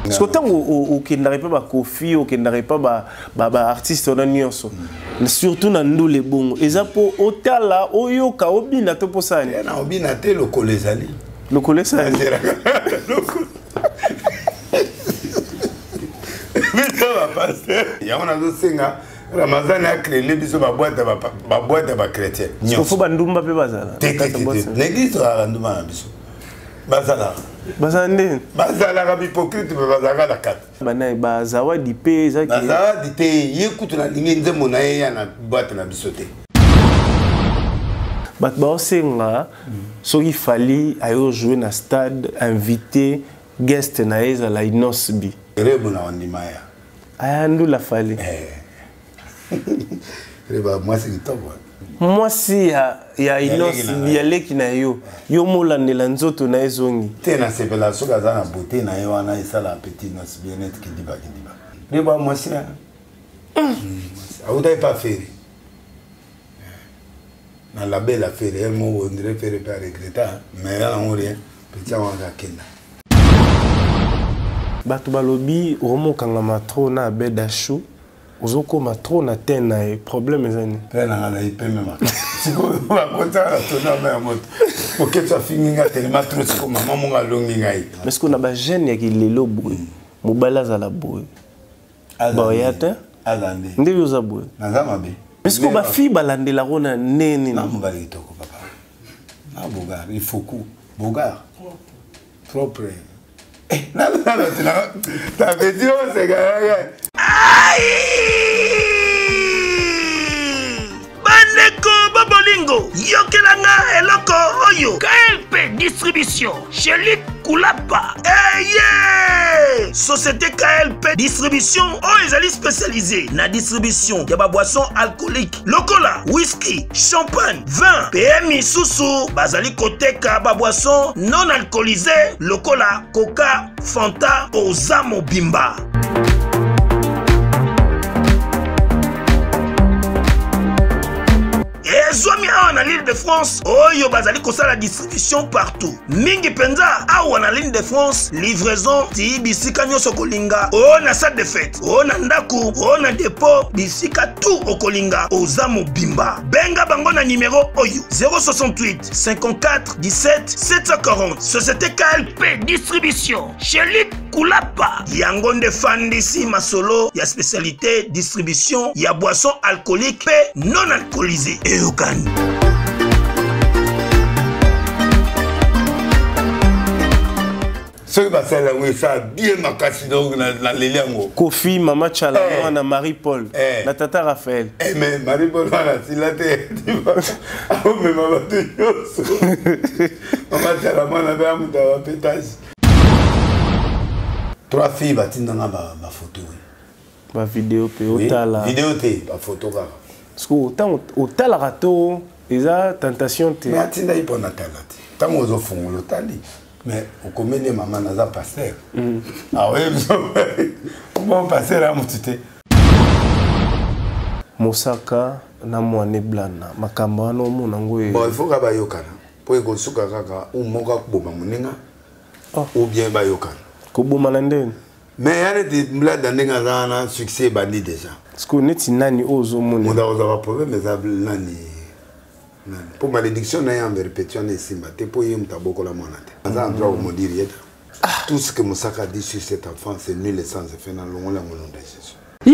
Parce que tant qu'il n'arrive pas Kofi, qu'il n'arrive pas artiste on a nyonso. Surtout dans nous les bons. Et ça pour otala oyoka obina to posani. Na obina te le kolezali. Le kolezali. Mais ça va passer. Il y a on a deux singa. Ramazan a créé les bisous ma boîte chrétien. Il faut bandumba pe bazala. L'église a bandumba na bisou. Bazala. Bazande. Bazala rabi hypocrite mais bazala la carte. Bana bazawa di pe za ki. Bazawa di te yekutu na lingi nzemo na ya na boîte na bisoté. Bat ba osenga so il fallait ayo jouer na stade invité guest na eza la inosbi. Rebo na ondimaya. Ayandu la fallait. Moi c'est top. Moi si ya inosbi ya leki na yo molandela nzoto na ezongi. Tena sepela soka za na beauté na yo wana isala petit nos bien-être qui diba. Rebo moi si. Auda pas faire. Na la belle affaire, elle m'a on dirait faire pas regretter, mais là on rien. Petit on va kenda. Bato balobi omo kanga matro na bedashu ozoko matro na tena e problème ezani. Pena na ipeme ma. Siko ba konta la tona ma moto. Porque ça finga tellement trop siko maman mon alongi ngai. Mais ce qu'on a ba jeune ya ki lelo boy. Mobala za la boy. Ba yata azande. Ndeyo za boy. Naza mabe. Mais ce qu'on ba fi balande la rona neni na mobali toko papa. Na bogar, il faut coup. Bogar. Propre. Non, t'as fait dire, c'est gars. Bandeko Babolingo, Yokelanga Eloko Oyo, KLP Distribution, chez Luc Koulapa. Yeah! Société KLP Distribution, Ezali spécialisée na distribution de boissons alcooliques, locola, whisky, champagne, vin, PMI Soussou, Bazali Koteka boissons non alcoolisées, locola, coca, fanta, Ozamo Bimba. Zomi awa l'île de France, Oyo bazali kosala distribution partout. Mingi penza awa na l'île de France, livraison ti bisika nyoso kolinga. O na salle de fête, o na ndaku, o na dépôt, bisika tout okolinga. Ozamo Bimba. Benga bango na numéro Oyo 068 54 17 740. Société KLP Distribution. Chez Luc Koulapa. Yangonde Fandisi Masolo, ya spécialité distribution, ya boissons alcooliques et non alcoolisées. Ce qui va faire oui ça bien ma casse donc na leliango. Kofi Mama Chala na Marie-Paul na Tata Raphaël. Mais Marie-Paul voilà s'il a été ah mais maman de Mama Chala mona ba muta wa pétage. Trois filles batinda na ba photo. Ba vidéo pe otala. Vidéo te ba photo ka. Parce que autant otala rato eza tentation te. Mais atinda ipona talati. Tango zo fungolo tali. Mais au comédien maman naza pasteur. Ah oui, bon pasteur à mutite. Mosaka na mwane blana makambo ano mona ngoye. Bon, il faut ka ba yokana. Po eko suka kaka ou moka kuboma muninga. Ou bien ba yokana. Kuboma na ndeni. Mais yale de blada ndinga zana succès bandi déjà. Parce que neti nani ozo mona. Moda oza ba problème ezable nani. Pour malédiction, il y a une répétition ici. Pour y avoir la monnaie. Dans droit au dire tout ce que Moussaka dit sur cet enfant, c'est nul et sans effet dans le nom de Jésus.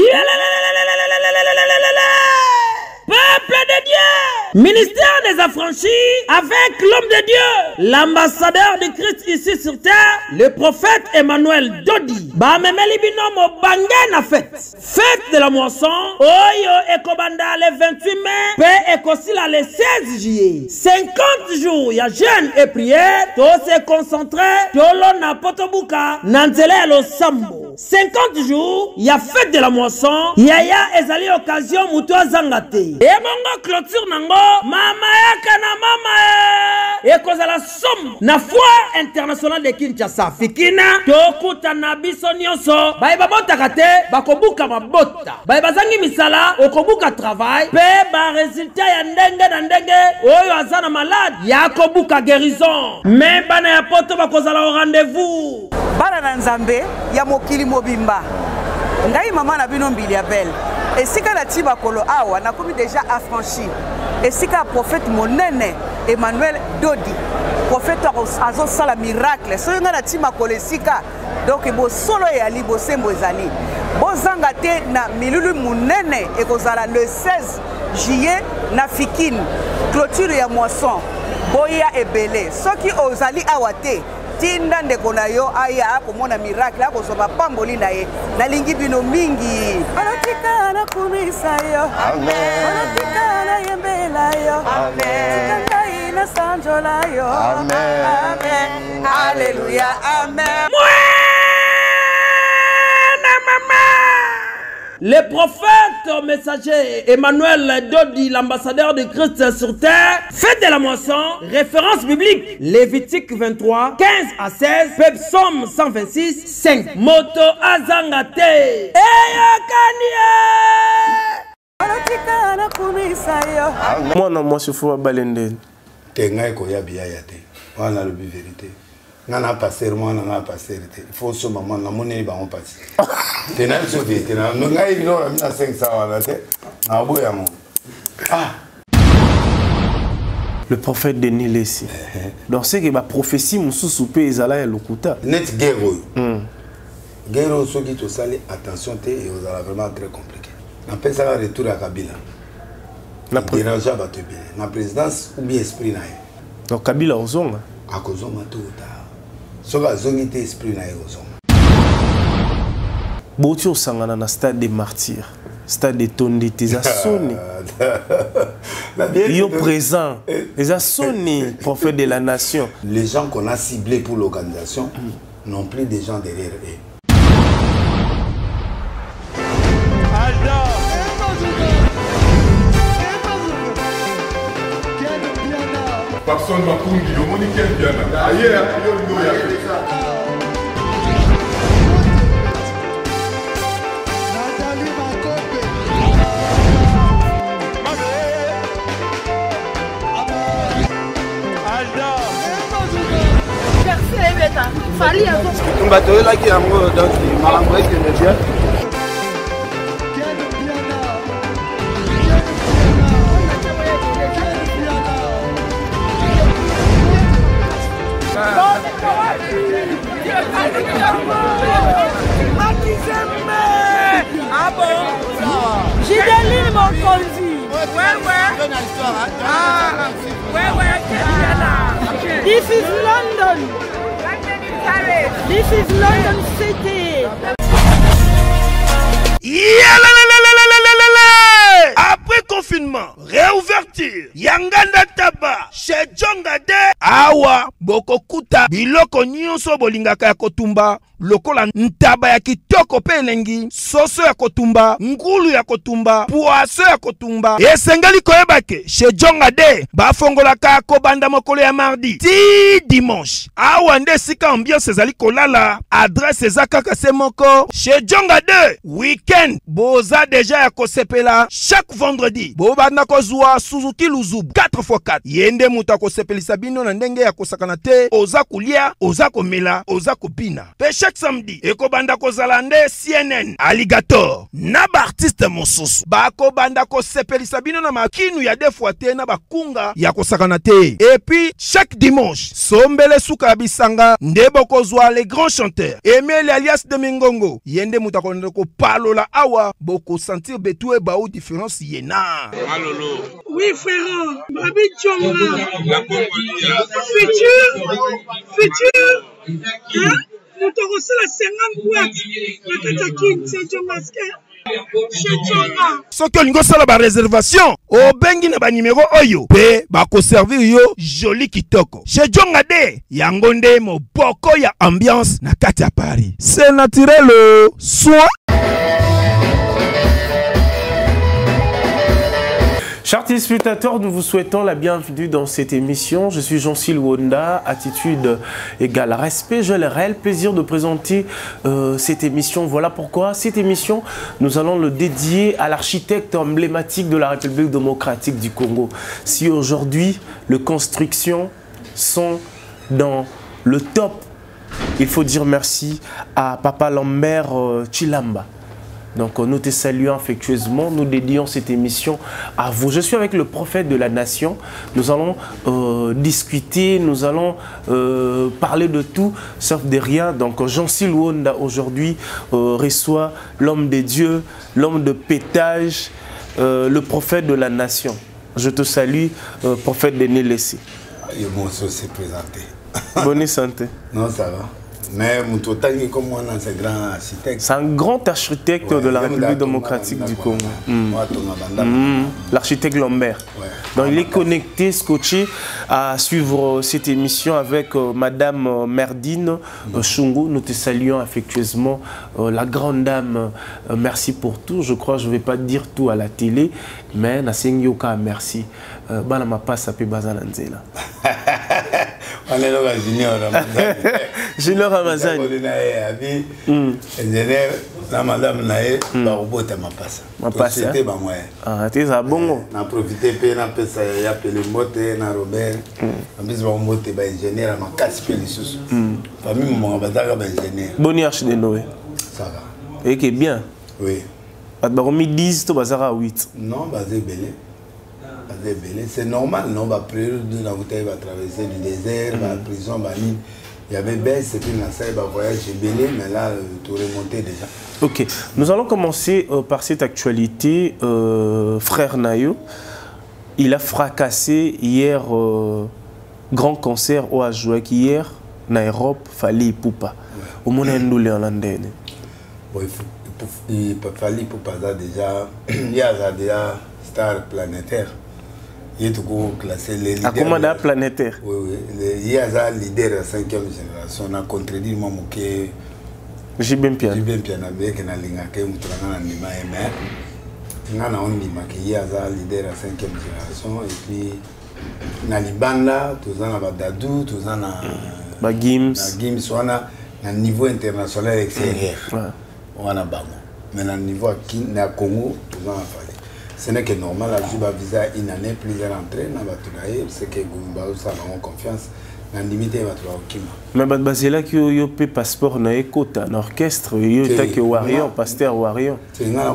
Peuple de Dieu, ministère des affranchis avec l'homme de Dieu, l'ambassadeur de Christ ici sur terre, le prophète Emmanuel Dodi. Bamemeli binomo bange na fête. Fête de la moisson. Oyo ekobanda le 28 mai. Pe ekosila le 16 juillet. 50 jours, ya jeûne et prière. To se concentrer. Tolo na potobuka. Nanzele lo sambo. 50 jours, il y a fête de la moisson, yaya ezali occasion mutu azangate. Et bongo clôture nango, mama yaka na mama e kozala somme na foire internationale de Kinshasa. Fikina, tokuta na biso nyonso, baye babotaka te, bakobuka mabota. Baye bazangi misala, okobuka travail, pe ba résultat ya ndenge na ndenge, oyo azana malade, ya kobuka guérison. Mais bana ya poto bakozala au rendez-vous. Bana na nzambe ya mokili mobimba. Ngai mama na bino mbili ya belle. Et si la tiba kolo awa na komi déjà affranchi. Et si ka prophète monene Emmanuel Dodi. Prophète azo sala miracle. So nga na tiba kolo sika. Donc bo solo ya li bo sembo ezali. Bo zanga te na milulu monene e kozala le 16 juillet na Fikine. Clôture ya moisson. Boya ebele. Soki ozali awate. Tinda ndeko na yo aya komona miracle akosoba pamboli na ye nalingi bino mingi anatika na kumisa yo amen anatika na yembela yo amen tika na sanjola yo amen amen haleluya amen. Le prophète messager Emmanuel Dodi, l'ambassadeur de Christ sur terre, fête de la moisson, référence biblique, Lévitique 23, 15 à 16, Psaume 126, 5, Moto Azangate. Moi, non, moi, je suis un balende. T'es un gars qui a bien été. On a la vérité. On a passé, moi, on a passé. Il faut ce moment, la monnaie va en passer. T'es un sauvé, t'es un gars qui a 500 Le prophète de Nil ici. Donc, c'est que la prophétie, mon sous-soupé, ils allaient le couta. Net guerre. Guerre, ceux qui te salent, attention, et vous allez vraiment très compliqué. On peut ça retour à Kabila. La présidence ou bien esprit. Donc, Kabila, au zonga. À cause de tout tard. Ce que esprit na Boti osangana na stade des martyrs, stade de Tondi, tes assoni. Yo présent, les assoni, prophète de la nation. Les gens qu'on a ciblés pour l'organisation n'ont plus des gens derrière eux. Personne ne va pour le monde qui est bien. Ailleurs, il y a Fali a un bateau là qui est amoureux donc il m'a envoyé que le bien. Ah bon? J'ai des lignes mon conduit. Ouais. Ah, ouais. This is London. This is London City. Après confinement, réouverture, Yanganda Taba, chez Djongade, Awa, Bokokuta, Biloko Nyonso Bolingaka ya Kotumba, Lokola Ntaba ya Kitoko Pelengi, Soso ya Kotumba, Ngulu ya Kotumba, Poaso ya Kotumba, Esengali Koyebake, chez Djongade, Bafongolaka Kobanda Mokolo ya mardi, ti dimanche, Awa nde sika ambiance ezali kolala, adresse ezakaka semoko, chez Djongade, weekend, Boza déjà ya Kosepela, chaque vendredi, Bobanda Kozua, Suzuki Luzubu, 4x4, Yende Muta Kosepelisa bino na ndenge ya kosakana te, Oza kulia, Oza komela, Oza kopina. Pe chaque samedi, Ekobanda Kozalande, CNN, Alligator, Naba artiste mosusu, Bakobanda Kosepelisa bino na makinu ya defuate na bakunga ya kosakana te. Et puis, chaque dimanche, Sombele Suka Bisanga, Ndebo Kozwa, les grands chanteurs, Emile alias de Mingongo, Yende Muta Kondoko Palola Awa, Boko sentir Betoué Baou différence yena. Malolo. Oui frère, Babi Tchonga. Futur. Hein? Nous te recevons la 50 boîtes. La Katakine, c'est Tchonga. soki olingi osala baréservation obengi na banimero oyo mpe bakoservir yo joli kitoko chez Djonga de yango nde moboko ya ambiance na kati ya Paris. C'est naturel soin. Chers téléspectateurs, nous vous souhaitons la bienvenue dans cette émission. Je suis Jean-Sil Wonda, attitude égale respect. J'ai le réel plaisir de présenter cette émission. Voilà pourquoi cette émission, nous allons le dédier à l'architecte emblématique de la République démocratique du Congo. Si aujourd'hui, les constructions sont dans le top, il faut dire merci à Papa Lambert Chilamba. Donc nous te saluons affectueusement, nous dédions cette émission à vous. Je suis avec le prophète de la nation, nous allons discuter, nous allons parler de tout, sauf de rien. Donc Jean-Sil Wonda aujourd'hui reçoit l'homme des dieux, l'homme de pétage, le prophète de la nation. Je te salue, prophète de Nélessé. Mon soeur s'est présenté. Bonne santé. Non, ça va. Mais Moutotangi, comme moi, c'est un grand architecte. C'est un grand architecte de la République démocratique du Congo. L'architecte Lambert. Ouais. Donc il est connecté, scotché à suivre cette émission avec Madame Merdine Chungu. Nous te saluons affectueusement. La grande dame, merci pour tout. Je crois que je ne vais pas dire tout à la télé, mais Naseng Yoka, merci. Bana ma passe à Pébazalanzela. Junior Ramazani. La madame nae ba robota ma passe. Ma passe. C'était ba moi. Ah, tu es bon. Na profiter pe na pesa ya pele mote na Robert. En plus ba mote ba ingénieur ma casse pe les sous. Famille mon ba daga ba ingénieur. Boni archi de Noé. Ça va. Et que bien. Oui. Pas de baromi 10 to bazara 8. Non, basé belé. C'est normal, non? La période de la bouteille va traverser du désert, la prison, il y avait baisse et puis la salle va voyager belé, mais là, tout remonté déjà. Ok, nous allons commencer par cette actualité. Frère Nayo, il a fracassé hier grand concert au Ajouak hier, en Europe, Fali Poupa. Au monde ndoulé en Landais. Il Fali Poupa déjà, il y a déjà star planétaire. Il est tout classé les leaders. Commandant planétaire. Oui, oui. Il y a un leader de la 5e génération. On a contredit mon moqué. J'ai bien piano. J'ai bien piano. Avec un lingake, on a un nima aimé. On a un nima qui est un leader de la 5e génération. Et puis, na libanda, tous en a Dadou, tous en a Gims. Gims, on a un niveau international extérieur. On a Bamo. Mais à niveau à Congo, tous en a fallu. Ce n'est que normal, la Juba visa une année, plusieurs entrées, c'est que Goumba ça a confiance, la limite va trouver au Kima. Mais c'est là que vous avez passeport dans l'écoute, en orchestre, vous avez Warion, pasteur Warion. C'est un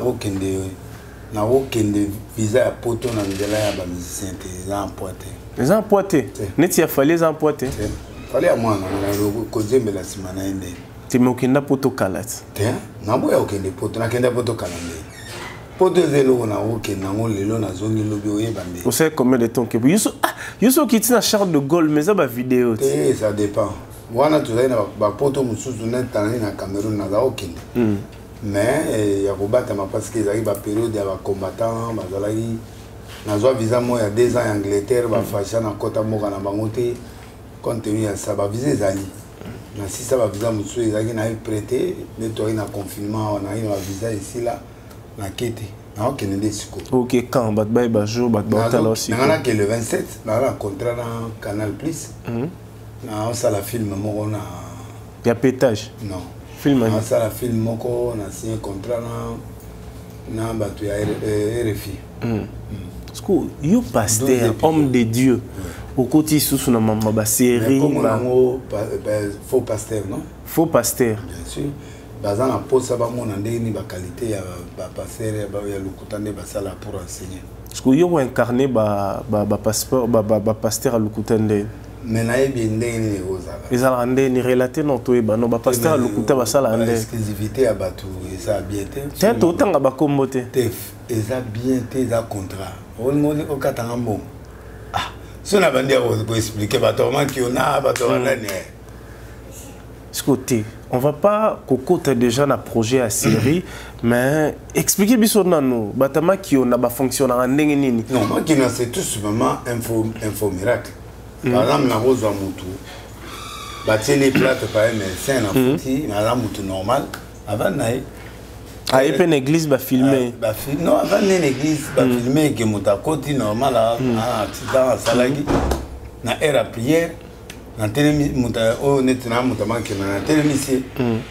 visa à poto dans les musiciens, ils ont empoîté. Ils ont empoîté. Il fallait les empoîter. Il fallait à moi, on a causé de la semaine. Tu m'as dit que poto calat. Tiens, non, moi, aucun de poto, n'a qu'un de poto calat. Vous savez combien de temps que vous avez quitté la Charles de Gaulle, mais ça va vidéo. Ça dépend. Moi, je suis en Cameroun, mais il y a parce qu'ils arrivent à la période de combattants. Ils ont visa il y a 2 ans en Angleterre, ils ont fait un côté de compte tenu de ça, ils ont visé les alliés. Si ça va visa, ils ont prêté, ils ont confinement, on a eu un visa ici là. Ok, quand on jour, aussi. Le 27, on a un contrat dans Canal Plus. On a la film. Il y a pétage. Non. Film. On a la film. On a signé un contrat dans RFI. Il y a pasteur, homme de Dieu. Au côté sous ma série. Faux pasteur, non? Faux pasteur. Bien sûr. Bazan la pose ça va mon andéni ba qualité ya passer ya lukutande ba sala pour enseigner. Est-ce que yo incarné ba passeport ba pasteur à lukutande. Mais na yebi ndeni ozala. Ils ont ndeni relaté non to ba non ba pasteur à lukutande ba sala ndeni. Exclusivité à batu et ça bien té. Tiens autant ba komboté. Tef et ça bien té za contrat. On moni au katanga bon. Ah, si on a bandé pour expliquer ba to man qui on a ba to ndani. ce côté. On va pas cocoter déjà un projet à série, mais expliquez bien nous. Batama qui on a fonctionné en nini. Non, moi qui c'est tout simplement info miracle. Par exemple, la rose à Moutou, bâtir les plates par un médecin en fouti, la Moutou normal, avant d'aller. Ah, et puis une église va filmer. Non, avant une église va filmer que Mouta côté normal à accident à Salagi, na air à prière. Na télé muta o netna muta manke na télé monsieur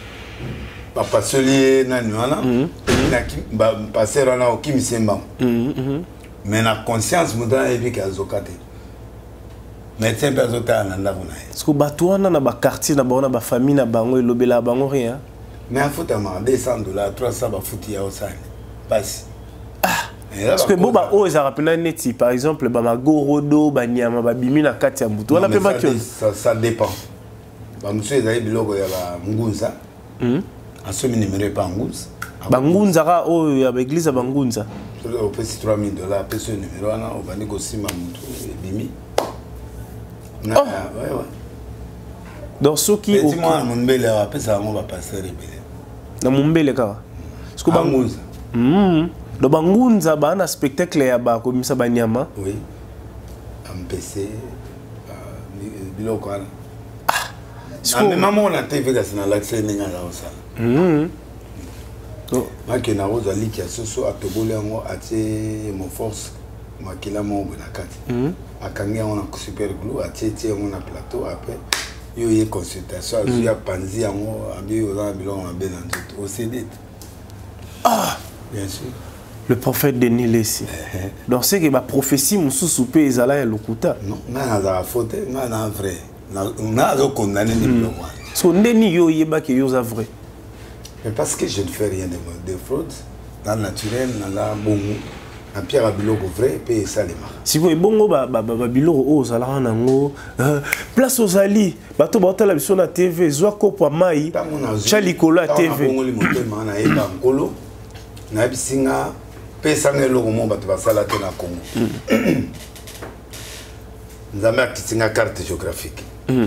papa soli na nuana na ki ba passer na o kimi semba mais na conscience muta ebi ka zokate mais c'est pas zota na ndabona est-ce que batouana na ba quartier na ba famille na bango elobela bango rien mais afutama $200 $300 ba futi ya osani basi. Parce que bon, oh, ils rappellent neti, par exemple, ma gorodo, nyama, bimi na kati ya mbutu. On appelle pas que ça dépend. Monsieur ils avaient biloko ya ba ngunza. Assomi numéro pas ngunza. Bangunza ka oh ya l'église ya bangunza. Au petit $3000, peso numéro ana au bani ko sima mutu bimi. Na ouais. Donc ce qui au moi mon belle a pesa ngo ba passer rebele. Na mumbele ka. Parce que bangunza. Le bangunza ba un spectacle ya ba ko misa banyama. Oui. MPC biloko ana. Mais maman on a TV ka sina l'accès ninga la osala. Maki na roza liki ya soso atobole yango atie mon force makila mo na kati. Akangi on a super glue atie yango na plateau après yo ye consultation azu ya panzi yango abi oza biloko mabe na nzoto au CD. Ah, bien sûr. Le prophète Denis Lessi. Donc c'est que ma prophétie moussou soupé ezala ya lokuta. Non, na za faute, na vrai. Na zo condamner ni bloc. So ndeni yo yeba ke yo za vrai. Mais parce que je ne fais rien de fraude, dans le naturel, dans la bongo, en pierre à biloko vrai, paye ça les marques. Si vous bongo ba biloko o zala nango, place aux ali, bato ba la biso na TV, zwa kopo mai, chali kola TV. Bongo li motel mana e ba ngolo. Na bisinga pesa ngelo mo bato basala te na Congo. Nzambe akitinga carte géographique.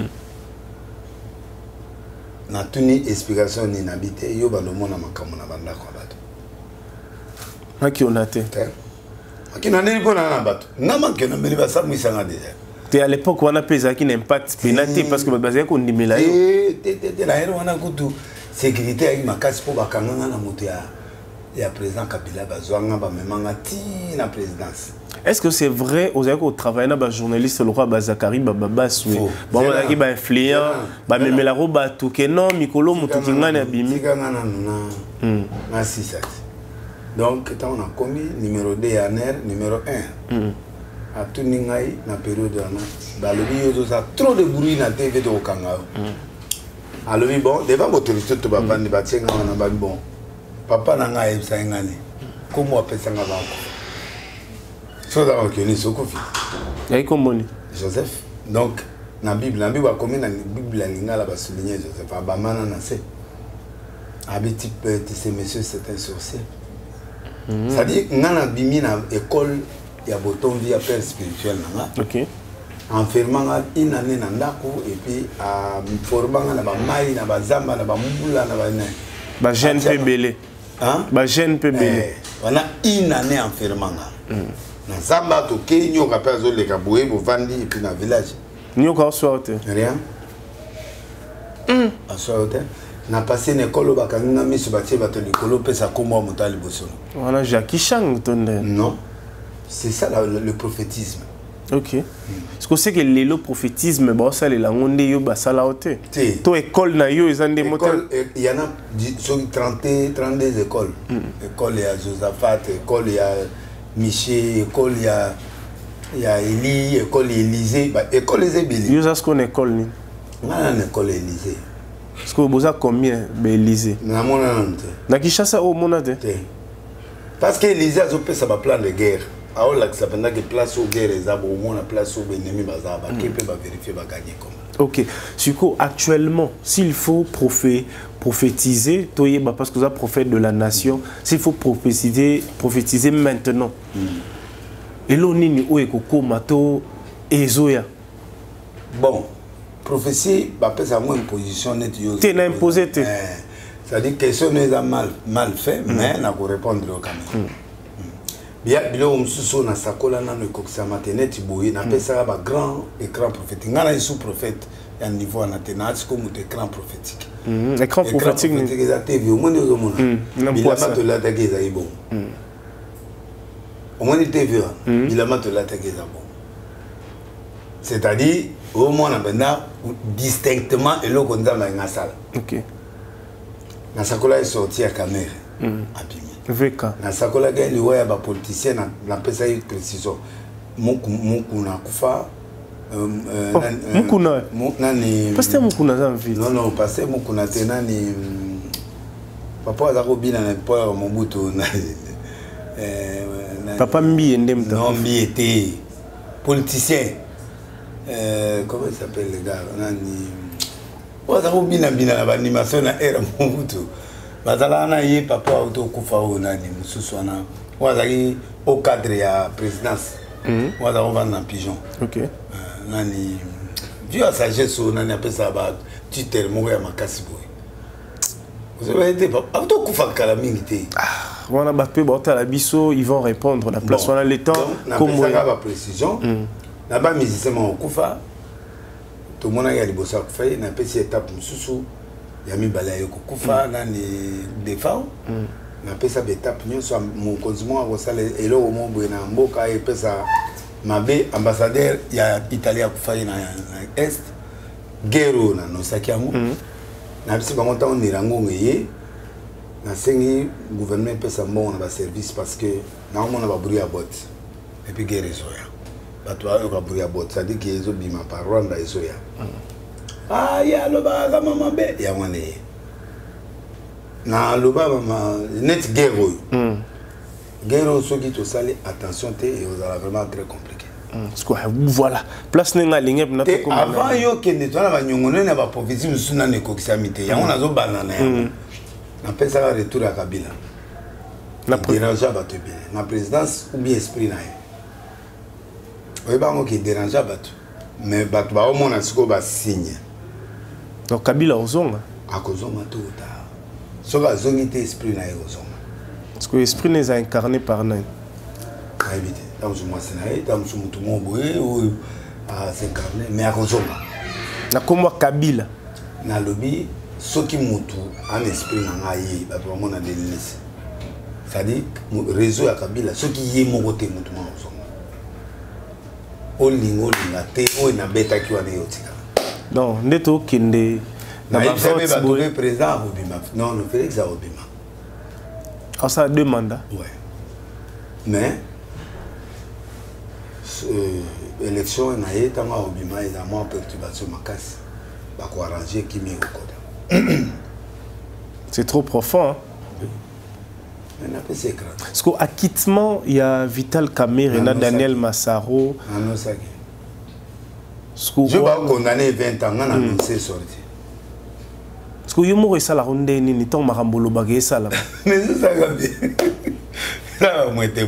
Na tuni explication ni nabite yo ba lo mona makambo na banda kwa bato. Maki onate. Maki na neli pona na bato. Na manke na meli ba samwisa nga déjà. Te à l'époque on a pesé qui n'impact pénalité parce que ba basé ko ndimela yo. Te la hero wana kutu sécurité avec makasi po bakanga na moto ya président Kabila bazwanga ba memanga ti na présidence. Est-ce que c'est vrai aux avez travaillé na ba journaliste le roi Bazakari baba soué bon on a ba influent ba memela roba tout que non mikolo mutuki ngana abimi ngana na sisat. Donc quand on a commis numéro 2 à NER numéro 1 à tout ningai na période ana ba le bio ça trop de bruit na TV de Okanga. Alors bon devant l'autorité to ba bandi ba tsenga na ba bon papa nanga ebisa ngani comment apesa nga banko so da okeni sokofi yai komoni Joseph donc na bible a commis na bible lingala ba souligner Joseph abamana na se habiti petit ce monsieur c'est un sorcier ça dit ngana bimi na école ya boton via père spirituel nanga OK enfermant une année na ndako et puis formant na ba mai na ba zamba na ba mbula na ba ne ba jeune pebele. Hein? Ba jeune pebele. On a une année enfermement. Na zamba to ke nyoka pa zo le kaboué bo vandi et puis na village. Nyoka sorte. Rien. A sorte. Na passé une école ba kanga miso ba tie ba to likolo pesa komo mutali bosono. Voilà Jackie Chang tonne. Non. C'est ça le prophétisme. OK. Est-ce que c'est que le prophétisme bon ça les langonde yo basala ote. To école na yo ezande motel. Il y en a 32 écoles. École ya Josaphat, école ya Miché, école ya Élie, école Élysée, bah école Élysée. Yo ça ce qu'on école ni. Na école Élysée. Est-ce que vous avez combien Élysée? Na mona nante. Na Kinshasa au monate. Parce que Élysée a fait ça plan de guerre. Alors là, ça pendant que place aux guerres, les arbres, au moins la place aux ennemis, bazaba, qui peut vérifier, va gagner comme. OK. Suko, actuellement, s'il faut prophétiser, parce que vous êtes prophète de la nation, s'il faut prophétiser maintenant. Et l'on est où est Coco Mato et Zoya. Bon, prophétie, ça moins une position nette. Tu es imposé. C'est-à-dire que question est mal fait, mais on a répondre quand même. Bien, on se na sakola na le koksa matenet boye na pesa ba grand écran prophétique. Ngana sous-prophète à niveau anatenat comme écran prophétique. Écran prophétique ni za TV au moins au monde. Il a pas de la taguer ça bon. Au moins TV il a pas de la taguer ça bon. C'est-à-dire au moins on distinctement et là qu'on a dans salle. OK. Na sakola est sorti à caméra. VK. Na sakola gani waya ba politicien na pesa hii précision. Mukuna kufa Mukuna nani Pasteur Mukuna za mvili. Non, pasteur Mukuna tena ni papa za kobina na pa Mobutu na papa Mbi ndemta. Non, Mbi était politicien. Comment il s'appelle le gars nani Waza kobina na animation na era Mobutu. Bazala na ye papa auto kufa o nani mususu na wazaki au cadre ya présidence waza on na pigeon. OK. Nani Dieu a sagesse o nani apesa ba titre mo ya makasi boy. Vous avez été auto kufa kala mingi te. Wana ba pe bota la biso ils vont répondre la place on a le temps comme ça ba précision. Na ba musicien mo kufa to mona ya libosa kufa na pesi étape mususu yami balaye kufa nani défend na pesa betape nyonso mon consumo a kosala elo mo bwena mboka e pesa mabe ambassadeur ya Italia kufa na est guerre na no sakiango na bisi bango ta on irango ngeye na sengi gouvernement pesa mo na ba service parce que na mo na ba brouiller à bot et puis guerre soya batwa yo ka brouiller à bot ça dit que ezo bima par Rwanda ezoya ya loba kama mabe ya mwane na loba mama net guerre guerre soki to sali attention te et vous allez vraiment très compliqué voilà place nenga linge na to comme avant yo kende to na banyongone na ba prophétie musuna ne kokisamite ya ona zo banana ya na pesa ka retour à Kabila na déranger bato bien na présidence ou bien esprit na ye oye bango ki déranger bato mais bato ba omona siko ba signe. Donc Kabila ozonga akozonga tota soka zongi te esprit na ozonga parce que l'esprit n'est incarné par nain habité dans ce mois sénaï dans ce mutu moboé ou à s'incarner mais akozonga na comme Kabila na lobby soki mutu en esprit na ngai ba vraiment na délice c'est-à-dire réseau ya Kabila soki yé moko te mutu ma ozonga olingo lingate o na beta ki wana yotika. Non, neto kinde na ba vote président Obima. Non, non, Félix a Obima. Ah, ça a 2 mandats. Ouais. Mais élection na yé tanga Obima il a moins perturbation makasi. Ba ko arranger qui mieux au code. C'est trop profond hein. On a pas c'est grand. Parce qu'au acquittement, il y a Vital Kamerhe et Daniel Massaro. Non, ça je vais condamner 20 ans, on a annoncé sorti. Parce que Yomo et ça la ronde ni tant marambolo bagé ça là. Mais ça va bien. Ça va moitié.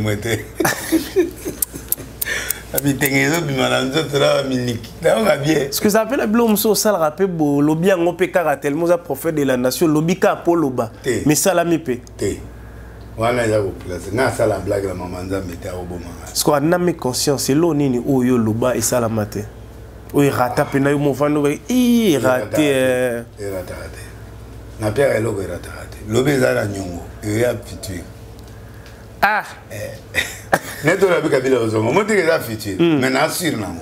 Ce que ça appelle la blôme so ça le rappelle lobby en opéra tellement ça prophète de la nation lobby ka poloba. Mais ça la mipe. Wana ya place na sala blague la mamanza meta oboma. Ce qu'on a nommé conscience c'est l'onini oyo loba et ça la maté. Oui, rata pena yo movando i raté na père eloko rata lobe za la nyongo et ya futur neto la Kabila ozongo moti ke za futur mais na sur nango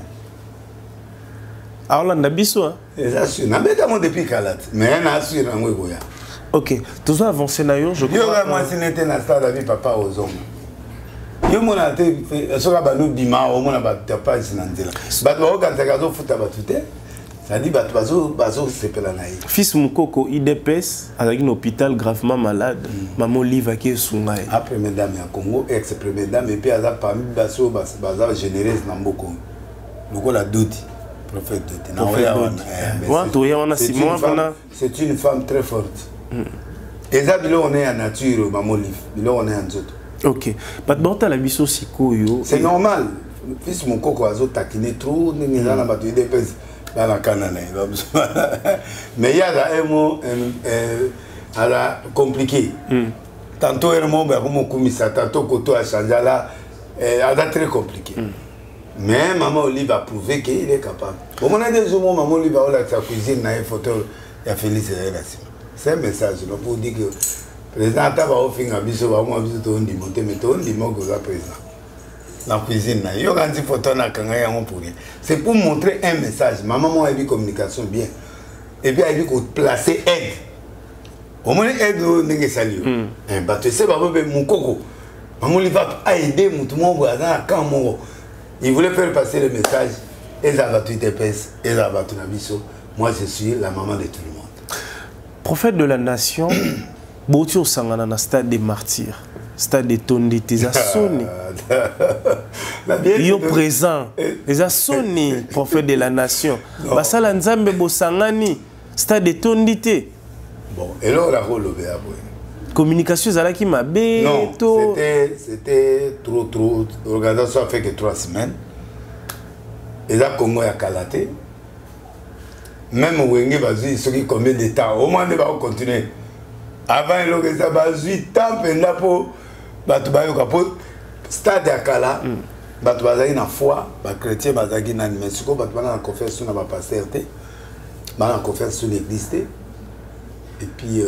alors na biso ça sur na beta mo depuis kalat mais na sur nango ekoya. OK, tous avancer na yo je crois. Yo ga moi si n'était na stade avec papa ozongo. Yo mona te soka balu bima o mona ba tapa sinandela. Ba to ka takazo futa batute. Ça dit ba bazo sepela na yi. Fils Mukoko IDPS avec un hôpital gravement malade. Maman Liva qui est sungai. Après mesdames ya Congo ex première dame et puis aza parmi baso baza généreuse na mboko. Mboko la doti. Prophète doti. C'est une femme très forte. Et ça bilo on est en nature maman Liv. Bilo on est en zoto. OK. Pas de la biso sikoyo. C'est normal. Fils Mukoko azo taquiner trop ni na ba de IDPS. dans la canane. Mais il y a un mot compliqué. Tantôt, un mot, tantôt, Koto a changé là. C'est très compliqué. Mais Maman Olive a prouvé qu'il est capable. Au moment des jours, Maman Olive a sa cuisine dans une photo, il a Félix Rassim. C'est un message pour dire que le président a offert un bisou, mais tout le monde est président. La cuisine, il y a une photo pour rien. C'est pour montrer un message. Maman a eu communication bien. Et puis, elle a dit qu'on placer aide. Au moins, aide, on est salué. Tu sais, mon coco. Maman Olive a aidé tout le monde quand il voulait faire passer le message. Et ça va tout épaisse, et ça va tout nabiso. Moi, je suis la maman de tout le monde. Prophète de la nation, Bouti au Sangana na stade des martyrs, stade des Tondi, tes assoni. Yo présent, les assoni, prophète de la nation. Basala Nzambe Bosangani, stade des Tondi. Bon, et là, on a relevé à bout. Communication, c'est qui m'a bé. Non, c'était trop. L'organisation a fait que 3 semaines. Et là, Congo a calaté. Même au Wenge, il y a combien de temps. Au moins, on va continuer. Avant, il y a 8 ans pour stade à Kala. Il y a une foi, les chrétiens, il y a une animation, il y a une conférence sur la pasteur, il y a une conférence sur l'église. Et puis,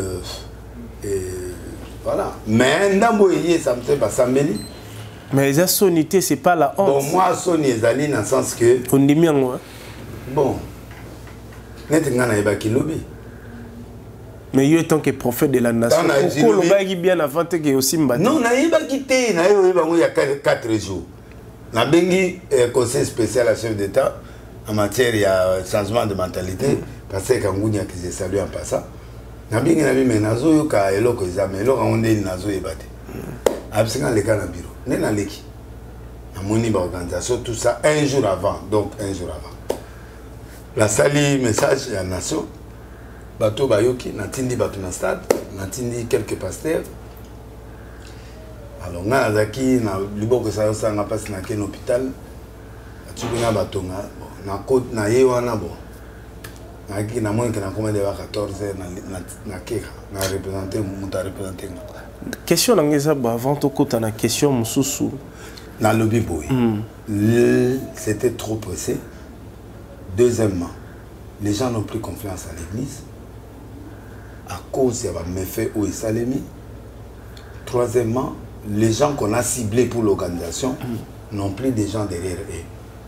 voilà. Mais ça me fait pas s'améliore. Mais les assonités, ce n'est pas la honte. Bon, moi, Sony est allé dans le sens que. On dit bien, moi. Bon. Mais il y a qui lobby. Mais il y a tant que prophète de la nation. Pourquoi il y a bien avant que aussi m'a. Non, il y a quitté. Il y a 4 jours. Il y a un conseil spécial à chef d'État en matière de changement de mentalité. Parce que Kangounia qui s'est salué en passant. Il y a un nazo yoka eloko examen. Eloko on est nazo ebate. Absent les cas dans le bureau. Il y a une organisation, tout ça, un jour avant. Donc, un jour avant. La sali message à la nation. Bato Bayoki, Natindi Bato na stade, Natindi quelques pasteurs. Alors, on a zaki, na libo que ça n'a pas passé dans l'hôpital. Tu peux bato na côte na yewana bon. Na qui na moins que na combien de 14 heures na keka na représenter muta représenter. Question avant de côté na question mususu. Dans le lobby boy. C'était trop pressé. Deuxièmement, les gens n'ont plus confiance à l'église à cause de méfaits ou Salemi. Troisièmement, les gens qu'on a ciblés pour l'organisation n'ont plus des gens derrière eux.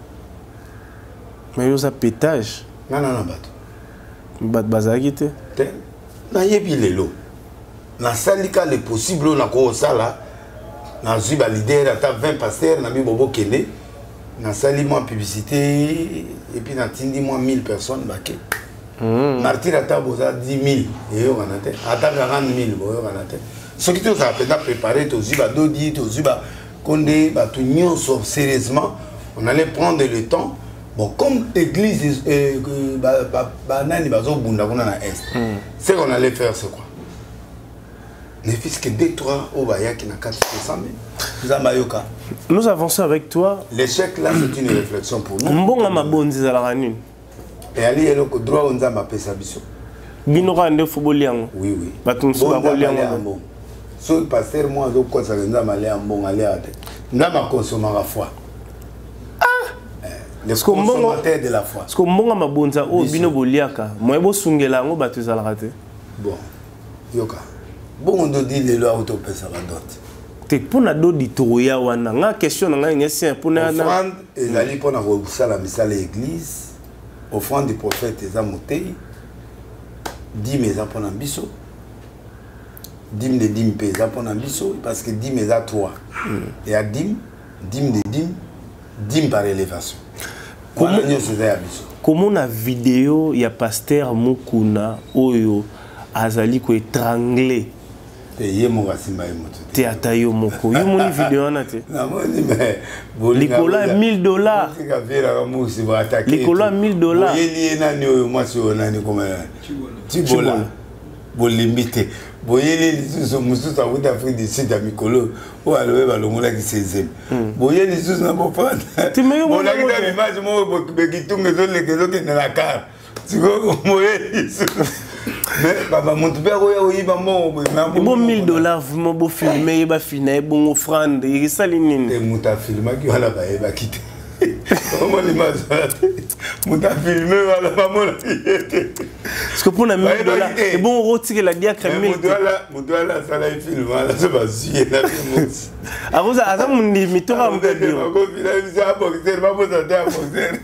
Mais il y a un pétage. Non, Bat bazagite. Na yebi lelo. Na salika le possible na ko sala. Na zuba leader ata 20 pasteurs na bi bobo kende. Na sali moi publicité et puis na tindi moi 1000 personnes baké. Martyr ata boza 10 000 et yo kanate. Ata 40 000 boyo kanate. Ce qui tout ça peut préparer to zuba dodi to zuba konde ba tout nyonso sérieusement. On allait prendre le temps. Bon, comme l'église c'est qu'on allait faire, c'est quoi? Ne fils que 2-3 Obaya qui n'a 400 000. Nous avançons avec toi. L'échec là, c'est une réflexion pour nous. Mbonga mabonzi za la nini. Et ali eloko droit on za mapesa biso. Binora ande foboliango. Oui oui. Batumsu baboliango. So pasteur moi zo ko sa nza malé ambon ali ate. Ndama consommer foi. Les consommateurs de la foi. Parce que mbonga mabonza o bino boliaka. Moi bo sungela ngo batu za la raté. Bon. Yoka. Bon on dit les lois auto pesa ba dot. Te pona do di toya wana nga question nga nyesi pona na. Offrande ezali pona ko sala misala église. Offrande du prophète Ezamotei. 10 meza pona biso. 10 de 10 pesa pona biso parce que 10 meza 3. Et à 10 de 10 par élévation. Comment la vidéo il y a pasteur Mukuna oyo azali ko étranglé te atayo moko yo moni vidéo na te likola $1000 likola $1000 Tibola limité. Boyé les sous mususu en Afrique du Sud à Mikolo ou à l'ouest à l'ongola qui 16e. Boyé les sous n'a pas prendre. Tu me bon là qui image moi qui tout maison les que dans la car. Tu vois boyé les sous. Mais papa mon père oui maman bon $1000 vous me filmer ba fina bon offrande et ça linine. Et muta filma qui wala ba e ba quitter. Comment l'image muta filmer wala maman la parce que pour $1000 et bon retirer la diacre muta la sala film là ça va suer la film. Arosa aza mundi mitora mbebio ko vila visa boxer ba boza ta boxer.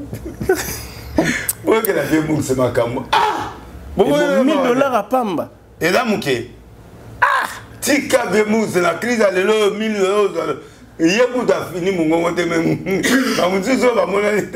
Pour que la film c'est ma cam. Ah $1000 à Pamba. Et là, Mouké. Ah! Tika Vemou, c'est la crise à l'élo, $1000. Et il y a beaucoup d'affinis, mon gars, même. Mon Dieu, ça va, mon ami.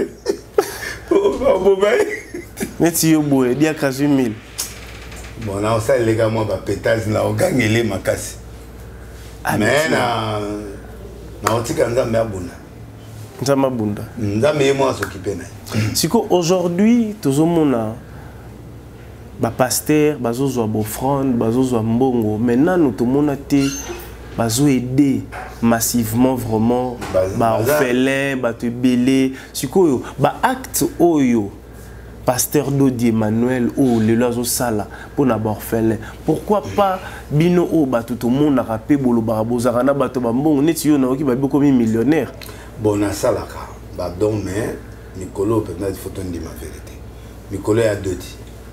Mais si vous voulez dire que c'est 1000. Bon, là, ça, les gars, moi, je pétage, là, on gagne les macasses. Mais, na otika nzambe abunda. Nzambe abunda. Nzambe moi s'occuper na. Siko aujourd'hui, tozomona ba pasteur bazozwa bofrande bazozwa mbongo maintenant nous tout monde té bazo aider massivement vraiment ba orphelin ba te belé sikoyo ba acte oyo pasteur Dodi Emmanuel ou le lozo sala pour na ba orphelin pourquoi pas bino o ba tout monde na rapé bolo ba bozarana ba to ba mbongo neti yo na oki ba biko millionnaire bon na salaka ba donc mais Nicolo peut-être faut te dire ma vérité Nicolo a Dodi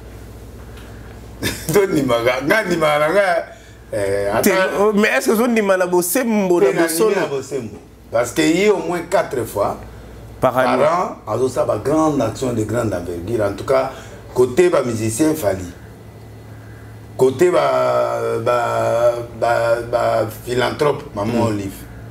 mais est-ce que vous avez parce qu'il y a au moins 4 fois par an, à une grande action de grande envergure. En tout cas, côté musicien, Fali. Côté philanthrope, Maman Olive.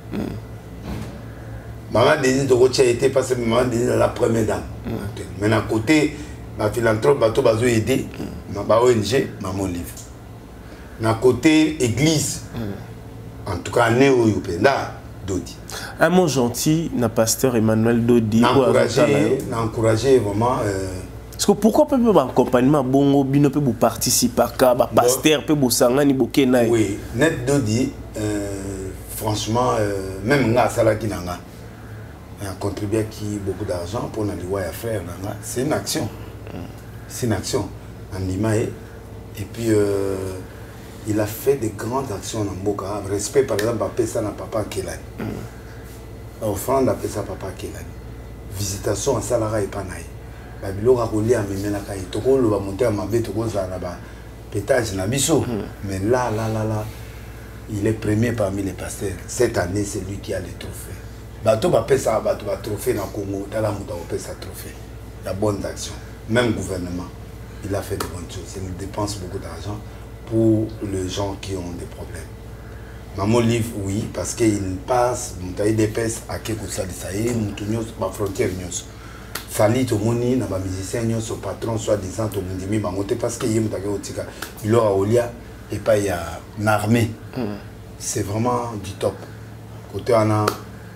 Maman Denise de Rocha était passée, Maman Denise la première dame. Maintenant, côté philanthrope, bateau bazo aider, ma ONG, Maman Olive. Na côté église, en tout cas, Néo Yopenda, Dodi. Un mot gentil, na pasteur Emmanuel Dodi. N'encourager vraiment. Parce que pourquoi peut pas accompagnement bongo bino peut vous participer à pasteur peut vous sangani bokena. Oui, net Dodi, franchement, même nga salaki nanga. Il a contribué qui beaucoup d'argent pour nous à faire. C'est une action. C'est une action. En Limae. Et puis, il a fait de grandes actions dans Mboka. Respect, par exemple, appelle ça na papa Kelani. Offrande, appelle ça papa Kelani. Visitation à Salara et Panaï. Babilo a roulé à Memenaka. Tokolo va monter à Mabé, Tokolo va là-bas. Pétage na biso. Mais là, il est premier parmi les pasteurs. Cette année, c'est lui qui a les trophées. Bato va payer ça, bato va trophée dans le Congo. Dans la Mouta, on paye sa trophée. La bonne action. Même gouvernement, il a fait de bonnes choses. Il dépense beaucoup d'argent pour les gens qui ont des problèmes. Maman Livre, oui, parce qu'il passe, il dépasse à quelque chose de ça. Il y a frontière. Fali to moni na ba musicien son patron soit disant to mundimi bangote parce que yem taka otika il aura olia et pas il y a une armée. C'est vraiment du top. Côté Anna,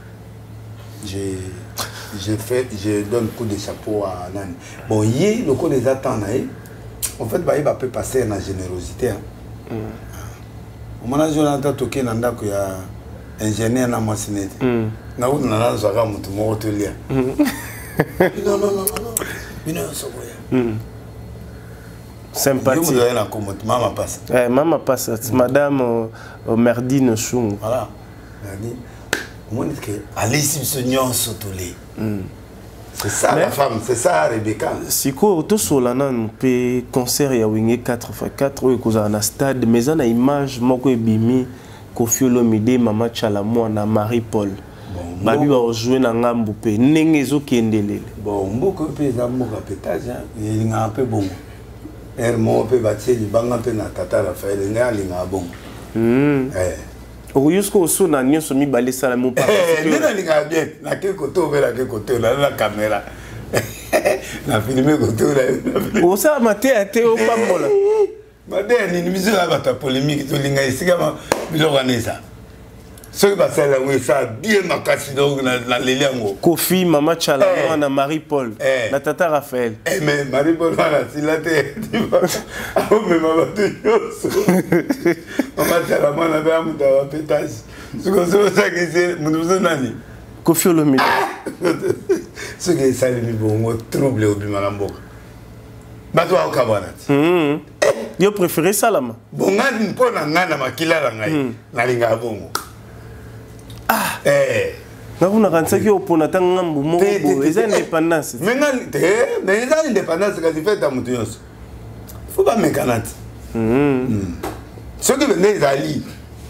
je donne coup de chapeau à Nani. Bon, hier, le coup des attentes, en fait, il va passer dans la générosité. Au moment où Jonathan Toké Nanda, il y a un ingénieur dans la machine. Non, sympathie. Maman passe. Maman passe. Madame Merdine Choum. Voilà. C'est ça la femme, c'est ça Rebecca. Si quoi tout solana nous peut concert ya wingé 4x4 ou ko na stade mais na image moko ebimi Koffi Olomide Mama Tchala na Marie Paul. Babi va jouer na ngambu pe ndenge ezokendelele. Bon mboko pe za mboka pétage il nga un peu bon. Hermo pe batie libanga pe na tata Raphaël nga linga bon. Jusqu'au son na nyonso mibale sala mo papa. Nina linga bien na ke koto vers ke koto la caméra. Na filmer koto la. O sa maté até o pambola. Madé ni miso la bata polémique to linga isika ma biloko nesa. Ce qui va faire ça bien ma casse donc la léliango. Kofi, Mama Chala, na Marie-Paul, na Tata Raphaël. Eh mais Marie-Paul voilà, si la tête. Ah mais Mama Tuyos. Mama Chala moi na ba muta wa pétage. Ce que ça que c'est mon nani. Kofi Olomide. Ce que ça lui bon trouble au bimalamboka. Bato au Kabana. Yo préféré ça là ma. Bon ngani mpona ngana makila la ngai. Na linga bongo. Ah nakuna kansaki opona ta ngambu moko eza indépendance mais eza indépendance kasi fait ta mutu yonso faut pas mekanati soki bende ezali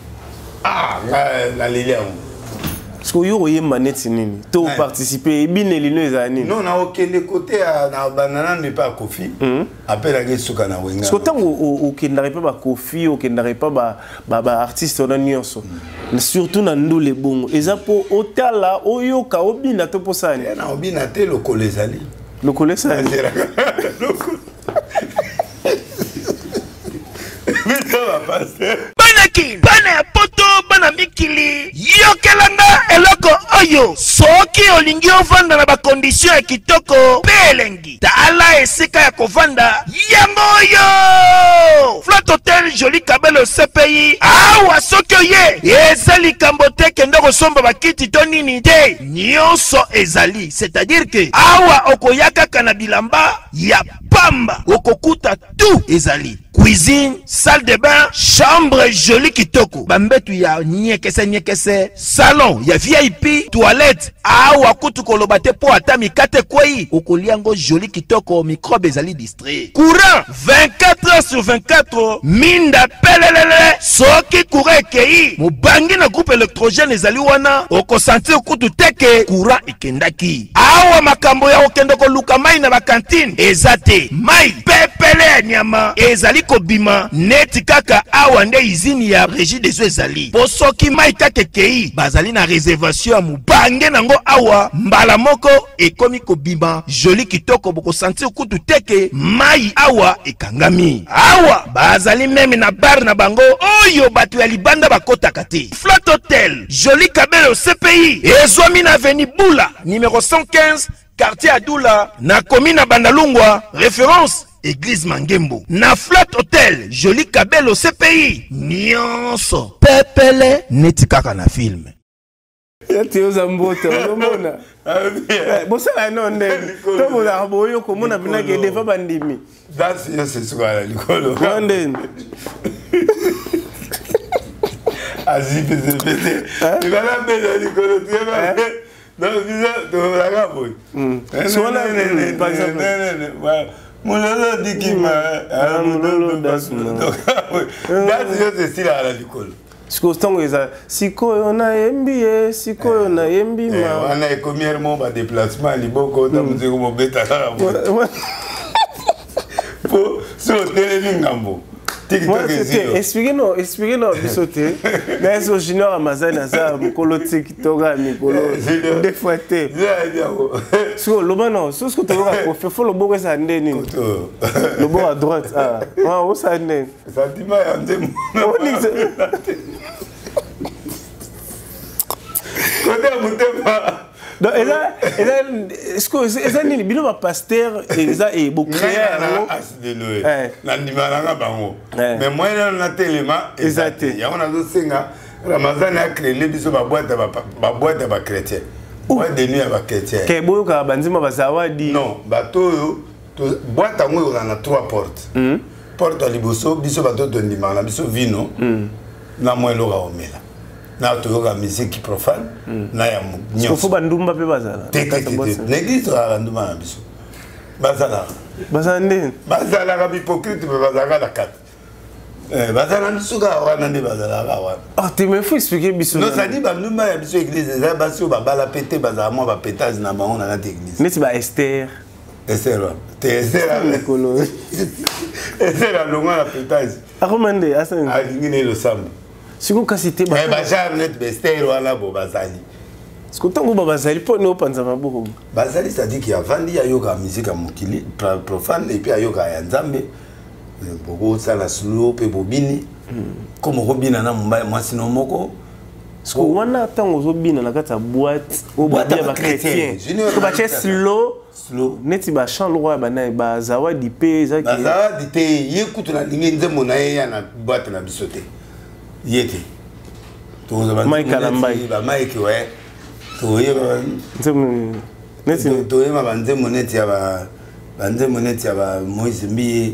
la leliango parce que yo oyemba neti nini to participer ebineli no ezala nini non na okende côté na banana ne pas Kofi apelaki suka na wenga parce que ntango okendaka mpe bakofi okendaka mpe baartiste wana nyonso surtout na ndule bongo eza mpo otala oyoka obina to mpo sani na obina te lokolo ezali lokolo esali banaki bana ya poto bana mikili yokelanga eloko oyo soki olingi ovanda na bakondisio ya kitoko mpe elengi tala esika ya kovanda yango oyo Flat Hotel Joli Kabelo CPI awa soki oye eza likambo te kende kosomba bakiti to nini te nyonso ezali c'est-à-dire que awa okoya kaka na bilamba ya pamba okokuta tout ezali cuisine, salle de bain, chambre jolie kitoko. Bambetu ya nyekese, salon ya VIP, toilette. Awa kutu kolobate po atami kate kwei. Okoliango jolie kitoko, microbe ezali distrait. Courant 24h/24, minda pelelele. Soki courant ekei, mubangi na groupe électrogène ezali wana. Oko sentir kutu teke, courant ekendaki. Awa makambo ya okendoko luka mai na bakantine. Ezate, mai pepele ya nyama. Ezali kobima neti kaka awa nde izini ya régie des eaux ezali po soki mai kaka kei bazali na réservation ya mubange nango awa mbala moko ekomi kobima joli kitoko boko sentir kutu teke mai awa ekangami awa bazali meme na bar na bango oyo bato ya libanda bakotaka te Flat Hotel Joli Kabelo CPI ezwami na avenue Bula numéro 115 quartier Adoula na commune Bandalungwa référence Église Mangembo. Na Flat Hotel, Joli Kabelo CPI. Nyonso. Pepele neti kaka na film. Yati oza mbote, omona. Bosala non ndeni. Tomo na boyo komona bina ke defa bandimi. That's yes swala likolo. Ndeni. Azipe zepete. Ibala bela likolo tiema. Non, visa to la gaboy. Swala par exemple. Mulolo dikima, mulolo dasuma. That's just style à la likolo. Sikostango eza sikoyo na yembi sikoyo na yembi ma. Wana ekomierement ba déplacement liboko ta muziko mobeta la. Po so tele ngambo. Expliquez non bisote. Mais ce junior Amazon ça mukolo TikTok mikolo des fois té. So loba non, so ce que tu vas faire faut le bogo ça ndeni. Le bogo à droite ah. Ah, où ça ndeni? Ça dit ma yande. Côté mutema. Donc est-ce que nini bino ba pasteur eza e bo créer de Noé na ndima na bango mais moi na telema exacté ya on a zo senga Ramazan a créé biso ba boîte ba chrétien boîte de nuit ba chrétien ke boyo ka banzima ba zawadi non bato yo boîte ngo na 3 portes porte liboso biso bato to ndima na biso vino na mwelo ga omela na toyoka musique profane na ya nyonso faut bandumba pe bazala l'église a bandumba na biso bazala ka hypocrite pe bazala la kat bazala biso ka wana nde bazala ka wana ah tu me faut expliquer biso non ça dit bandumba ya biso église eza basi ba bala pété bazala mo ba pétage na bango na église neti ba Esther Esther longa la pétage akomande asen alingine le sambo siko kasite ba bajar net bester wala bo bazali siko tango ba bazali po no panza maboko bazali ça dit qu'il y a vandi ya yoka musique à mokili profane et puis yoka ya nzambe boko sala slow pe bobini comme robina na mumba mwasino moko Parce que wana tango ozobina na kata boîte au boîte ba chrétien. Que ba slow neti ba chant le roi bana ba zawadi pe za ki. Ba zawadi te yekutu na lingi nzembo na ye na boîte na bisote. Yete. To za ba Mike Kalambai ba Mike ouais. To ye ba nzembo neti to ye ma nzembo neti ya ba nzembo neti ya ba Moïse Mbiye.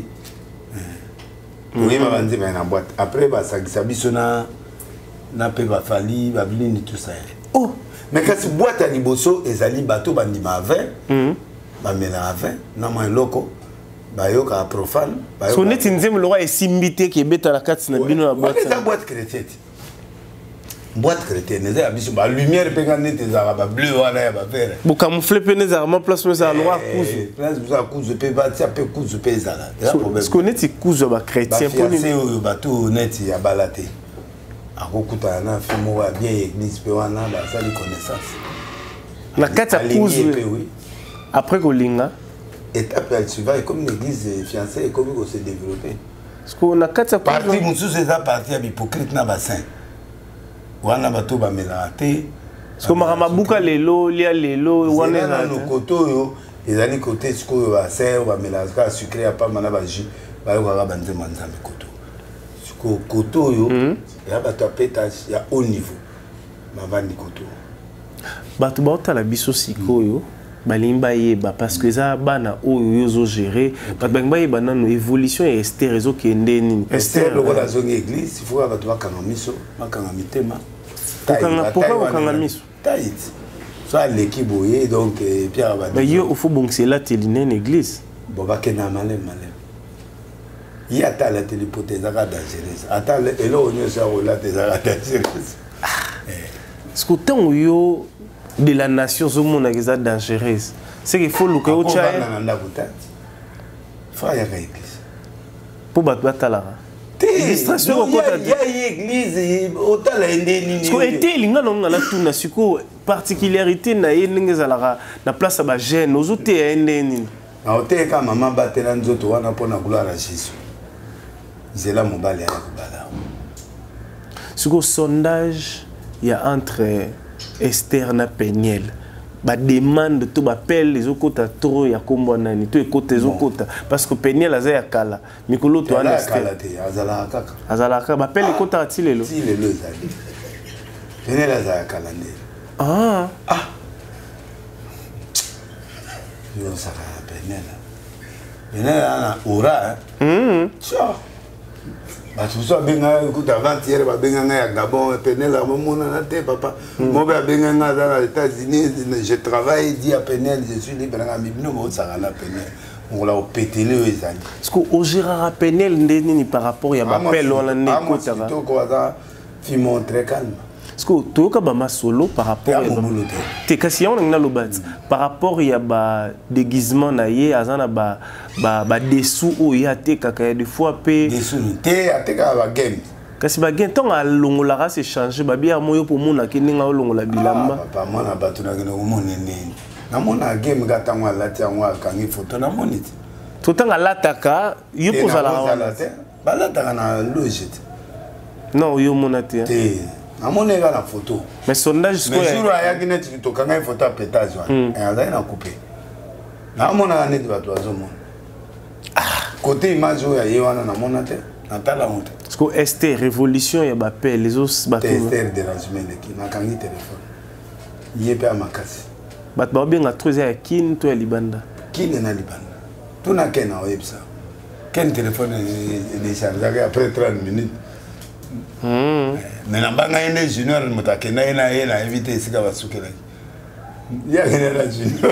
Oui, ma bande na boîte. Après ba sagisa biso na pe ba fali ba blini tout ça. Oh, mais kasi boîte à liboso ezali bato bandima 20. Ba mena 20 na mo loko. Ba yoka profane. So neti nzembo le roi esimbité ke beta la kati na bino na boîte. C'est boîte chrétienne. Boîte chrétienne, ezali biso ba lumière pe ka neti za ba bleu wana ya ba vert. Bo camoufler pe neza ma place mais ça noir cousu. Place za cousu pe ba tia pe cousu pe ezala. Parce que neti cousu ba chrétien pour ni oyo bato neti ya balate. Akokuta na fimo wa bien église pe wana ba sali connaissance. La kata cousu. Après kolinga étape elle suivante comme une église fiancée comme il se développer. Parce qu'on a kata parti musu c'est ça parti ya hypocrite na bassin. Wana bato ba melate. Parce que marabuka lelo lia lelo wana na no koto yo ezali côté siko ba ser ba melazaka sucré ya pas mana ba jus ba yo ka banze manzambe koto. Siko koto yo ya bato pétage ya haut niveau. Mavandi koto. Bato ba la biso sikoyo balimba yeba parce que ça bana oyo yozo gérer bato bangba yeba nano évolution et Esther ezo kende nini Esther le la zone église il faut bato bakanga miso bakanga mitema pourquoi bakanga miso taït ça l'équipe boye donc Pierre ba mais yo faut bon c'est là teline une église bon bakena malem il y a ta la télépothèse à dangereuse attends et là on est sur la télépothèse dangereuse ce que tant yo de la nation au monde qui est dangereuse c'est qu'il faut le que au tchai faut y aller église pour battre là illustration au côté il y a église autant la ndeni ce que était linga non na tout na siko particularité na yendenge zalaka na place ba jeune ozote ndeni na hotel ka maman batela nzoto wana pona gloire à Jésus zela mobali ya kubala ce que sondage il y a entre Esther na Peniel ba demande to ba pelle les okota trop ya kombo nani to ekota les okota parce que Peniel aza ya kala mikolo to ana Esther azala kaka ba pelle ekota atilelo tilelo zali Peniel aza ya kala nde yo saka Peniel ana ora Parce que benga écoute avant-hier ba benga ya Gabon Penel la mona na te papa mo ba benga na dans les États-Unis je travaille dit à Penel je suis libre na mibino mo saka na Penel on l'a pété le ezali parce que au Gérard Penel ndeni par rapport ya ba pelle on la nekota ba to ko za fi montre calme parce que toyoka ba masolo par rapport ya te kasi on na lobat par rapport ya ba déguisement na ye azana ba dessous o ya te kaka des fois pe dessous te ateka ba game kasi ba game ton a longola ra se changer ba bia moyo pour mona ke ninga longola bilamba papa mona batu na kino mona nene na mona game gata ngwa lati ngwa kangi photo na monite to tanga lataka yo pozala ba lataka na logite non yo mona te amone ga na photo mais sondage ce que jour aya kine to kanga photo à pétage wana azali na couper na mona na ba to azomona côté image ya yewana na mona te na tala monte parce que Esther révolution ya ba pelle les os ba Esther de la semaine qui na kangi téléphone yepe amakasi bat ba benga 3 ya kin to ya libanda kin na libanda to na kena websa ken téléphone ne charge après 30 minutes mais na banga ende junior mutakena ina éviter sika basukela ya général junior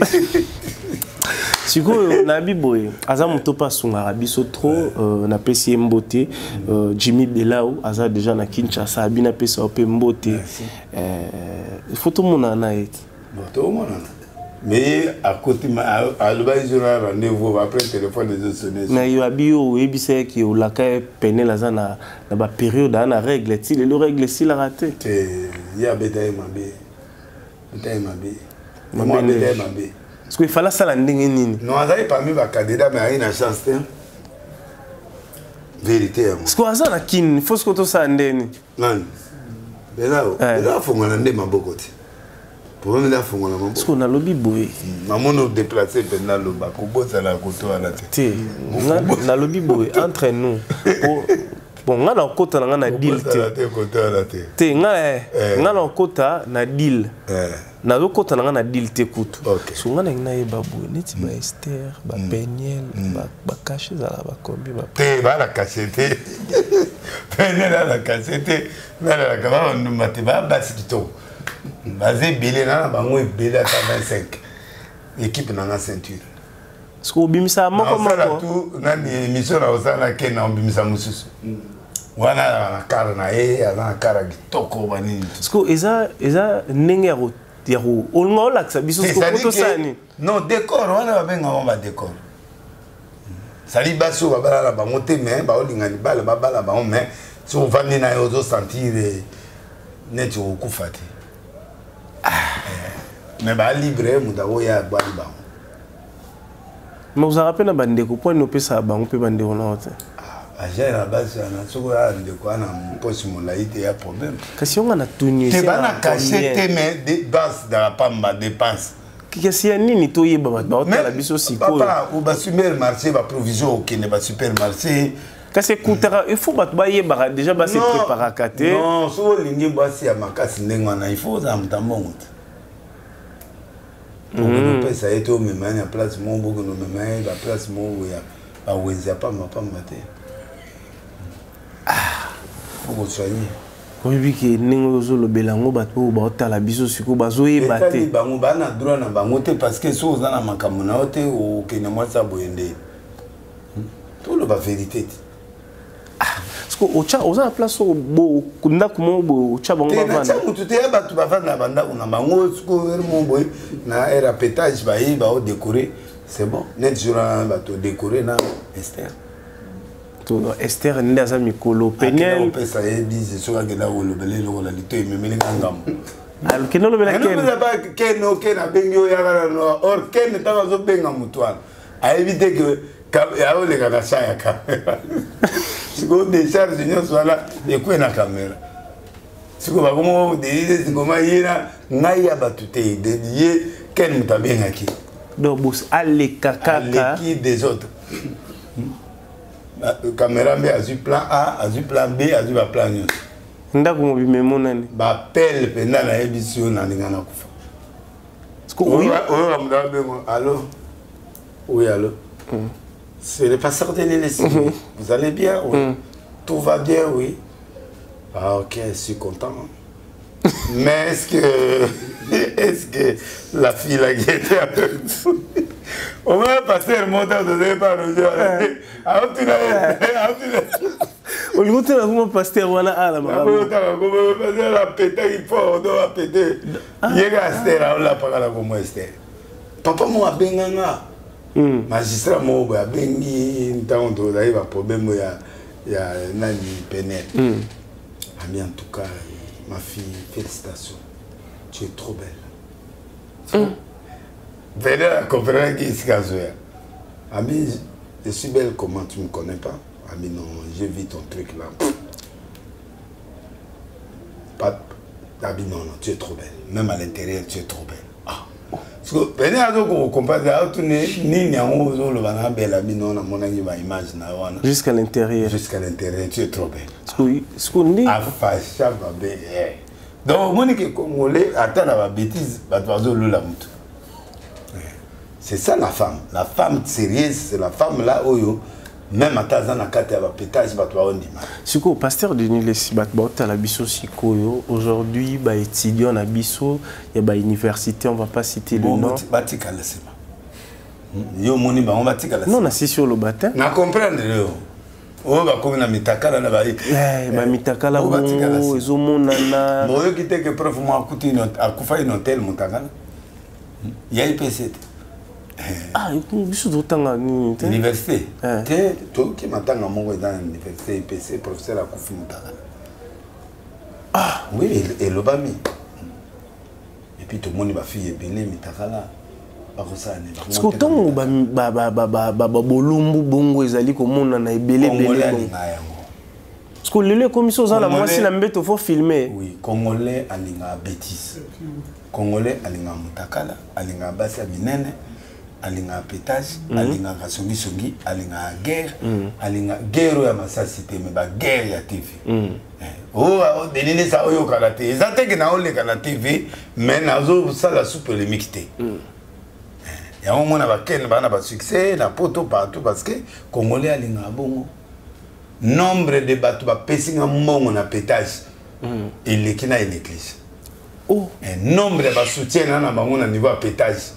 sikoyo na biboye aza moto pa sunga biso trop na pesi mbote Jimmy Belao aza déjà na Kinshasa abina pesa ope mbote photo mona na et to mona mais à côté à l'obay journal rendez-vous après téléphone des sonner mais yo abio ebisa ki o la ka Penel aza na ba période na règle ti le règle si la raté ya betaye mabe mabe parce qu'il fallait ça la ndenge nini non azali parmi ba candidat mais aina chance te vérité parce que aza na kin faut que to ça ndeni non Bela fongola nde maboko te. Problème là fongola maboko. Parce qu'on a lobby boy. Maman nous déplacer pendant le bac au bout de la côte à la tête. On a lobby boy entre nous. Bon, on a un quota na deal te. On a un quota na deal. Na lo quota na deal te kutu. So on a na babu neti ba Esther, ba Peniel, ba caché za ba kombi ba. Te ba la cachette. Peniel la cachette. Na la kaba on mate ba basito. Basé belé na bango belé à 25. Équipe na la ceinture. Parce que bimisa moko moko. Tout na ni émission na osana ke na bimisa mususu. Wana kara na ana kara kitoko bani. Parce que eza nengero yaro olngo laksa biso ko poto sani. Non décor wana babenga ba décor. Sali baso babala la bango te mais ba olinga ni bala babala ba mais so vandi na yozo sentir neti okufati. Mais ba libre mudawo ya bali ba. Mais vous avez rappelé na bandeko point no pesa bango pe bandeko na hote. Agir la base na soko ya ndeko na poste molaite ya problème. Kasi on a tuni te bana caché te mais des bases dans la pamba dépense. Kasi ya nini to yeba ba hotela biso siko. Papa ou ba supermarché ba provision au Kenya ba supermarché. Kasi kutara il faut ba yeba déjà ba se préparer kate. Non, so lingi basi ya makasi ndenga na il faut za mtambongo. On peut ça être au même à place mon bogo no même la place mon ya ba wenza pa mapamba te. Faut soigner. Oui oui que ningo zo lo belango bato ba hotela biso siko bazo yeba te. Et bango bana droit na bango te parce que so za na makambo na ote o Kenya mwasa boyende. Tout le ba vérité. Parce que ocha oza place bo kunda kumo bo ocha bango bavana. Te na mutu te ba tu bavana banda una bango siko mo boy na era pétage ba yi ba o décorer. C'est bon. Net jura ba to décorer na Esther. To Esther ndaza mikolo Peniel. On peut ça dit so ga na wolo belé lo la lito memeli ngam. Alors que non le bela ken. Non ba ken no ken a bengo ya ga no or ken ta zo benga mutwana. A éviter que ya ole ga sa ya caméra. Siko décharge nyo swala e ku na caméra. Siko ba gomo de ngoma yina ngai ya batute de ye ken mutabenga ki. Donc bos alle kakaka qui des autres. Caméra B a du plan A, a du plan B, a du plan N. Ndako mo bimemo nani. Ba pelle penda na émission na ngana kufa. Allô? Oui, allô? C'est le passeur de l'élève. Vous allez bien? Oui. Tout va bien? Oui. Ah, ok, je suis content. Mais est-ce que la fille a guetté avec vous? On va passer le montant de départ aujourd'hui. On lui dit comment pasteur wana ala mama. On va passer la péter il faut on doit péter. Yega Esther la pakala comme Esther. Papa mo abenganga. Magistrat mo ba bengi ntango dai ba problème ya nani Peniel. Ami en tout cas ma fille félicitations. Tu es trop belle. Venez à la conférence qui se casse. Ami, je suis belle comment tu ne me connais pas? Ami, non, j'ai vu ton truc là. Pas. Ami, non, non, tu es trop belle. Même à l'intérieur, tu es trop belle. Ah. Parce que, venez à nous comprendre, ni le belle, ami, non, mon ami, ma image, jusqu'à l'intérieur. Jusqu'à l'intérieur, tu es trop belle. Ce qu'on dit. Afacha, bébé. Donc, moi, je suis congolais, attends la bêtise, la moto. C'est ça la femme. La femme sérieuse, c'est la femme là où même à Tazana Kate à pétage, on dit. Siko, pasteur Denis Lesibat, à la biso Siko, aujourd'hui, bah étudiant à biso, il y a bah université, on va pas citer le nom. Batika Lesiba. Yo moni ba on batika Lesiba. Non, on a si sur le bâtin. Na comprendre yo. Oh bah comme na mitakala na ba. Bah mitakala bon, ezo monana. Bon yo kité que prof moi akuti non akufa une hôtel mutakala. Ya IPC. Ah, je suis d'autant ni université. Tout qui m'attend à mon dans l'université IPC, professeur Akoufi Moutara. Ah, oui, et le bami. Et puis tout le monde va faire belé Mitakala. Parce que tant bolumbu bongo ezali komona na ebele belé. Parce que les commissions ont la moitié la mbête faut filmer. Oui, Congolais alinga bêtise. Congolais alinga mutakala, alinga basi minene, alinga pétage, alinga kasongi songi, alinga guerre, alinga guerre ya masasité mais ba guerre ya TV. Oh, denene sa oyo karaté. Ezate que na ole kana TV, mais nazo sala sous polémique té. Il y a un moment où succès, na poto partout parce que Congolais alinga bongo. Nombre de bateaux pessing en mbongo na pétage. Et l'équina et l'église. Oh. Un nombre de soutien na bango na niveau pétage.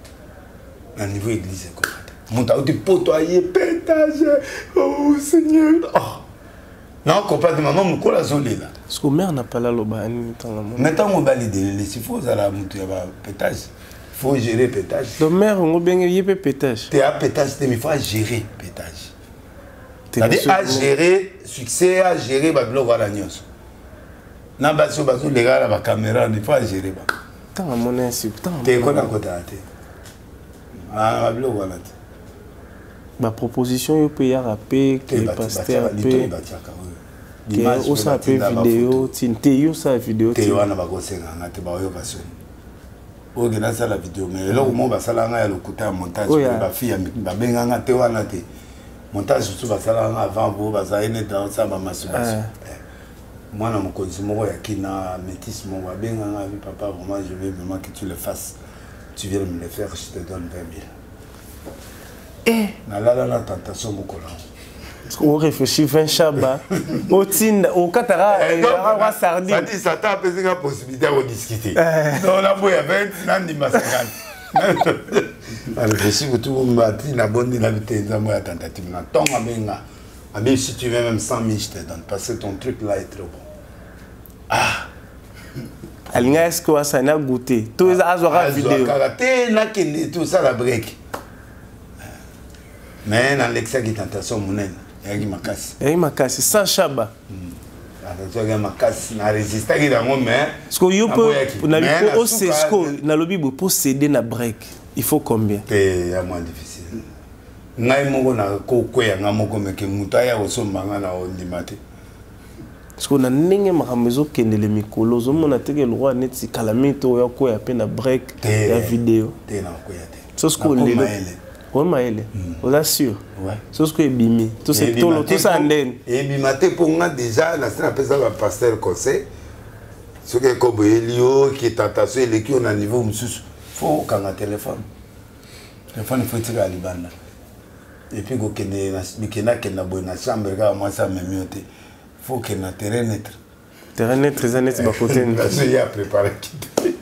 Na niveau église quoi. Monta au poto aye pétage. Oh Seigneur. Oh. Non, complètement maman mukola zolé là. Parce que mère n'a pas la loba ni tanga. Maintenant on va l'aider les s'il faut ça la mutu ya pétage. Faut gérer pétage. Donc mère on bien y peut pétage. T'es à pétage, il faut gérer pétage. C'est-à-dire à gérer succès, à gérer bablo wala nyos. Na baso les gars la caméra, il faut gérer ba. Tant mon insultant. T'es quoi dans côté té. Ah bablo wala. Ma proposition yo peut y rapper que pasteur peut. Que o sa peut vidéo, tinte yo sa vidéo. T'es wana ba kosenga ngate ba yo basoni. O gena ça la vidéo mais là au moment ba sala nga ya lokuta montage ba fille ba benga nga te wana te. Montage surtout basala avant vous baza ene dans ça ba masturbation. Moi na mon consommo ya kina métis mon wa benga nga vi papa vraiment je veux vraiment que tu le fasses. Tu viens me le faire, je te donne 20 000. Et na la tentation mon collant. On réfléchit 20 chaba. Au tin au katara wa sardine. Ça dit ça t'a pesé la possibilité de discuter. Non la boya 20 nandi masakane. Alors, si vous trouvez la bonne dynamique, la tentative, si tu veux même 100 000, je te donne. Parce que ton truc là est trop bon. Ah! Alinga, est-ce que ça n'a goûté? Tout les azora vidéo. Tout ça, la break. Mais dans l'excès de tentation, mon aide, il y a ma casse. Il y a ma casse, sans chaba. Il y a ma casse, na résister dans mon main. Parce que you peut, na lobby pour céder na break. Il faut combien? C'est moins difficile. Ngai moko na ko ya ngamoko meke mutaya osombanga na ondimate. Parce qu'on a n'engé maramezo kendele mikolo zo mona teke le roi net si calamito ya ko ya pena break ya vidéo. Te na ko ya te. C'est ce qu'on le on maele. On assure. Ouais. C'est ce que bimi. Tout c'est tout ça nden. Et bimate pour nga déjà la scène appelle ça le pasteur conseil. Ce que comme Elio qui est tentation les qui on a niveau mususu. Faut quand un téléphone. Téléphone faut tirer à Libana. Et puis go kena bonne chambre ga moi ça me miote. Faut que na terrain net. Terrain net très net ba côté. Parce qu'il y a préparé qui.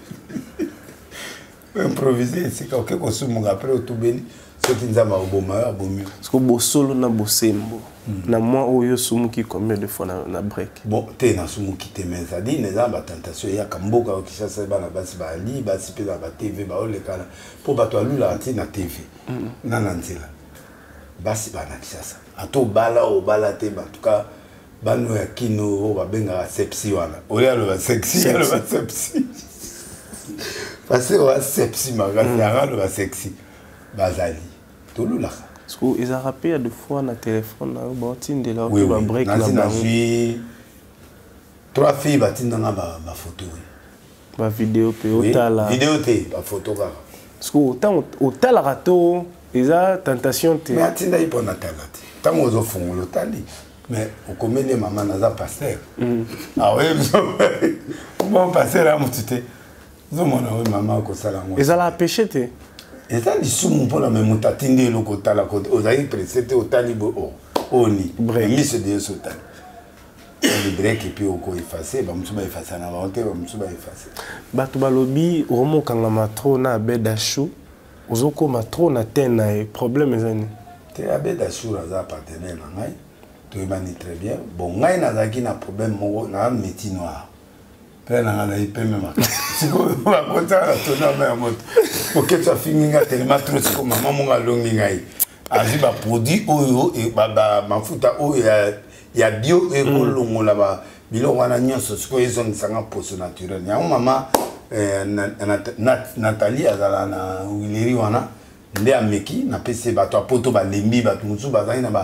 Improviser c'est quelque chose mon après au tout béni. Ce qui nous a maroboma bomi. Parce que bo solo na bosembo. Na moi oyo sumuki combien de fois na break. Bon, t'es na sumuki te mais ça dit les amba tentation ya kamboka o kishasa ba na basi ba ali basi pe ba TV ba ole kala pour ba to lula ati na TV. Na nzela. Basi ba na kishasa. Ato bala o bala te ba en tout cas bano ya kino o ba benga sepsi wana. Oya lo ba sexy, lo ba sepsi. Parce que o sepsi magana lo ba sexy. Bazali. To lula. Parce qu'ils ont rappelé deux fois dans le téléphone, dans le de leur break. Oui, 3 filles battent dans ma photo. Ma vidéo, puis la vidéo, ma photo. Parce que autant la râteau, ils ont tentation. Mais attendez, il faut la tant qu'on fait le tali. Mais au commun des mamans, on a pasteur. Ah oui, bon pasteur là, mon tuté. Nous, mon maman, comme ça là. Ils ont pêché. Et ça, les sous pour la même tatine le côté la côté. Aux aïeux précédés au talibo au ni. Bref, se dit au tali. Le break et puis au co effacé, bah m'souba effacé na volonté, bah m'souba effacé. Bah tu vas lobby, romo kanga matro na bedachou, ozoko matro na tena problème ezani. Te abedachou raza partenaire na ngai. Tu imani très bien. Bon ngai na zaki na problème mo na métier noir. Père na ngana ipe mema. Siko ba konta na tona ma moto. Pour que ça finisse tellement trop c'est comme maman mon longi ngai. Azi ba produit oyo et ba mafuta oyo ya bio et kolongo la ba bilo wana nyonso siko ils ont sanga poso naturel. Ya maman Nathalie azala na wileri wana nde ameki na pese ba to poto ba lembi ba musu ba zai na ba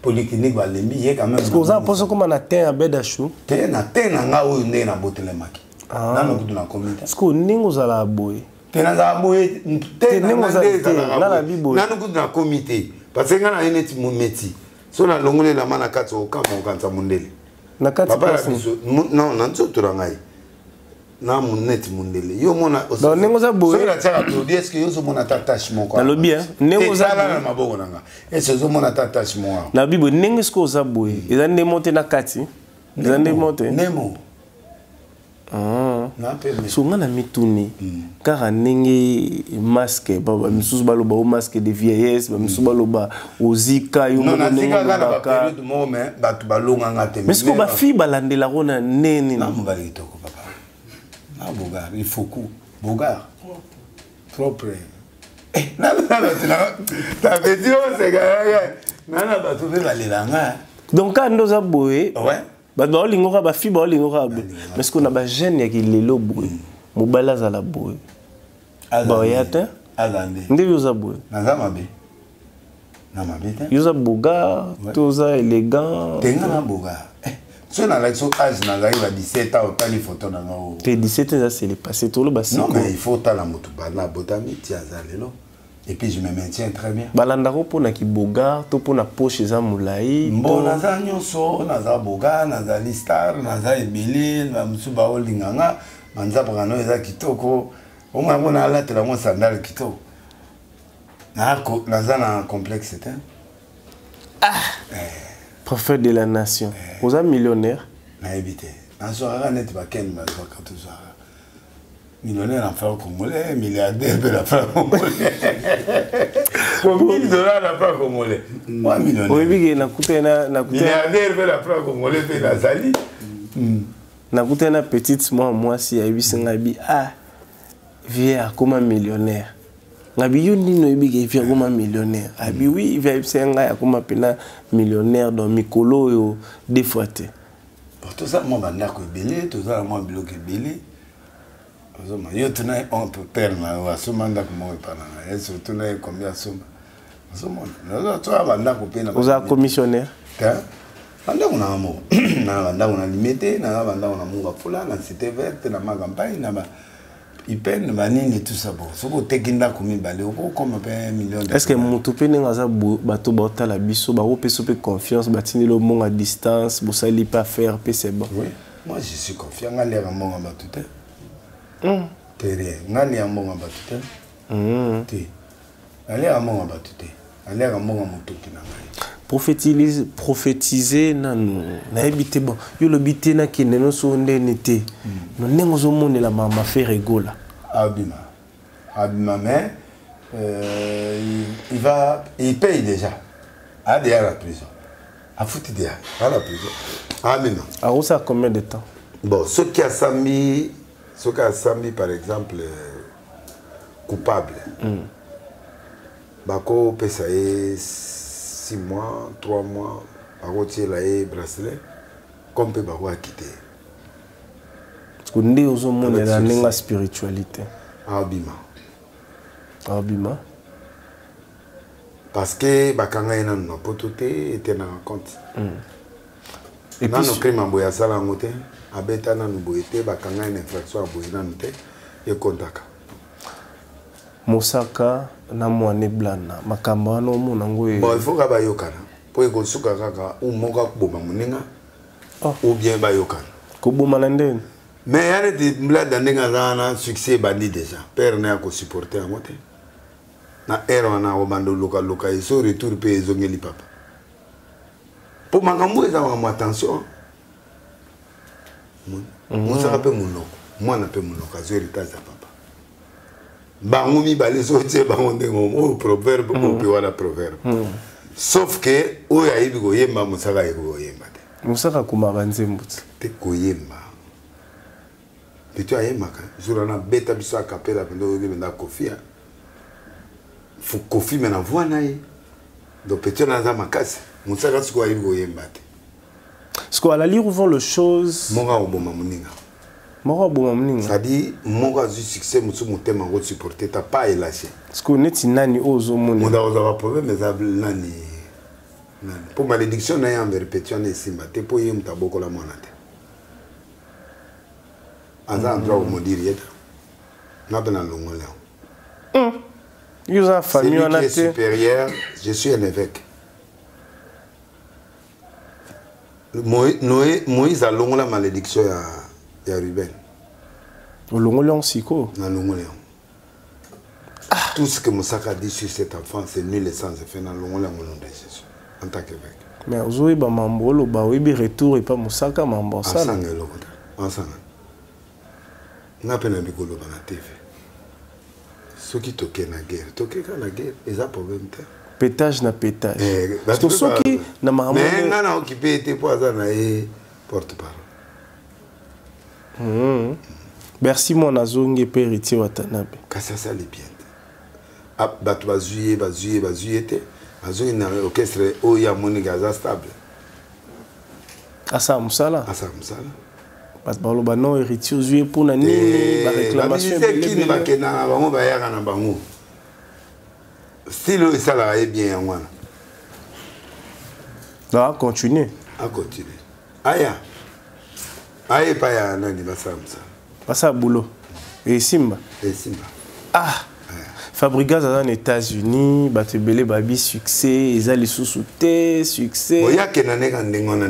polyclinique balembi ye quand même. Parce que vous avez pensé comment on a teint à Bedachou. Teint na nga oyo ndenge na botelemaki. Nano kutu na communauté. Parce que ningo zala boy. Teint na boye teint na la bibo. Nano kutu na comité. Parce que nga na ene ti mumeti. So na longole la mana katso okama okanza mundele. Na kati pasi. Non, na nzoto na ngai. Na muneti mundele. Yo mona donc ningo za boye. So la tira produit est-ce que yo zo mona attachement quoi. Na lobi hein. Ningo za na maboko nanga. Est-ce que zo mona attachement. Na bibo ningo sko za boye. Eza nde monte na kati. Eza nde monte. Nemo. So nga na mituni kaka ndenge masque baba misusu baloba o masque de vieillesse ba misusu baloba ozika yo non na sika kana ba période mo mais batu balonga ngate mais ko ba fi balandela rona nene na mbali toko papa na bogar il faut coup bogar propre na ta video c'est gars na batu be balelanga donc quand nous a boé ouais ba lingoka ba fi ba lingoka ba mais ce qu'on a ba jeune ya ki lelo boy mobala za la boy ba yata alande ndi yoza boy na mabe yoza boga toza élégant tenga na boga so na like so âge na ga ba 17 ans otali photo na ngao te 17 ans c'est le passé tout le basi non mais il faut tala mutu bana botami tia za lelo. Et puis je me maintiens très bien. Balandako pona ki boga, to pona poche za mulai. Bon naza nyonso, naza boga, naza listar, naza ebele, na musuba olinganga, manza brano eza kitoko. O mwa mona ala tela mo sandal kitoko. Naza na complexe c'était. Prophète de la nation. Vous êtes millionnaire. Na évité. Na soara net ba ken ba ka to soara. Millionnaire en francs congolais, milliardaire de la francs congolais. Combien de dollars la francs congolais? Moi, millionnaire. Oui, oui, na milliardaire de la francs congolais, de la Zali. Na na petite moi si a 800 abi ah via comme millionnaire. Ngabi yo nino ibige via comme millionnaire. Abi oui, via senga comme pena millionnaire dans mikolo yo des fois té. Pour tout ça moi banda ko belé, tout ça moi bloqué belé. Yo tenais on peut perdre na somanda comme on parle na et surtout na combien somme somanda toi banda ko pena vous êtes commissionnaire banda on a mo na banda on a limité na banda on a munga fula na cité verte na ma campagne na ba ipen banini tout ça bon soko tekinda komi balé ko comme un million. Est-ce que mutu pene ngaza bato bota la biso ba ko peso pe confiance batini le monde à distance bo sali pas faire pe c'est bon. Oui, moi je suis confiant ngale ga monga batute. Terre, nani ya monga batute. Ti. Allez à monga batute. Allez à monga motoki na ngai. Prophétiser nanu na habité bon. Yo le bité na ki neno so ndene te. No nengo zo mone la mama fait rigola. Abima. Abima mais il paye déjà. À déjà la prison. À foutre déjà à la prison. Amina. Alors ça combien de temps? Bon, ceux qui a Sambi par exemple coupable. Bako pesaye 6 mois, 3 mois, bako tiela e bracelet, comme pe bako a quitté. Parce que nous aux hommes la nenga spiritualité. Abima. Abima. Parce que bakanga ina na pototé était na compte. Et puis nos crimes boya sala ngote, abeta na nuboité bakanga ina infraction boya na nte e kontaka. Mosaka na mwane blana makambo wana omona ngoye. Bon, il faut ka bayokana. Po e kosuka kaka ou moka kuboma muninga. Ou bien bayokana. Kuboma na ndeni. Mais yane di blada ndenga zana succès bandi déjà. Père na ko supporter en moté. Na ero na obando loka et so retour pe ezongeli papa. Po makambo eza wa attention. Mon ça pe munoko. Moi na pe munoko zo héritage za papa. Bango mi balé so tie bango ndengo o proverbe o pe wala proverbe. Sauf que o ya ibi go yemba musaka go yemba te. Musaka kuma banzembuti. Te ko yemba. Tu as yemaka. Zurana beta biso akapela pendo benda kofia. Fu kofi mena voana yi. Donc petit na za makasi. Musaka siko ibi go yemba te. Parce qu'à la lire ouvant les choses. Monga oboma muninga. Ça dit, mon gars, du succès, mon thème en supporter, t'as pas lâché. Parce qu'on est nani ozo mon. On a un problème, mais nani. Pour malédiction, na en répétition ne simba te pour yim taboko la monate. Aza endroit où dire yeta. Na bena longo là. Ils ont famille en athée. Supérieur, je suis un évêque. Moïse a longo la malédiction ya Ruben. Au longo là siko. Na longo là. Tout ce que Moussaka dit sur cet enfant, c'est nul et sans effet dans longo là mon nom de Jésus. En tant qu'évêque. Mais aujourd'hui, bah mambolo, bah oui, retour et pas Moussaka mambo ça. Ensemble, ensemble. N'a pas n'abikolo dans la TV. Ceux qui toquent la guerre, ils ont problème. Pétage na pétage. Parce que ceux qui na maman. Mais non non, qui peut être pour ça na porte-parole. Merci mon azongi pe héritier watanabe. Kasa ça les bien. Ah bah tu vas juyer te. Azongi na orchestre o ya monigaza stable. Asa musala. Asa musala. Parce que baloba non héritier juyer pour na nini ba réclamation. C'est qui ne va que na bango ba ya na bango. Si le ça est bien en wana. Non, continue. À continuer. Aya. Aya pa ya nani basamsa. Passa boulot. Et Simba. Et Simba. Ah. Fabrigas aux États-Unis, bate belé babi succès, ils allaient sous-souter, succès. Oya kenane kan ndengona.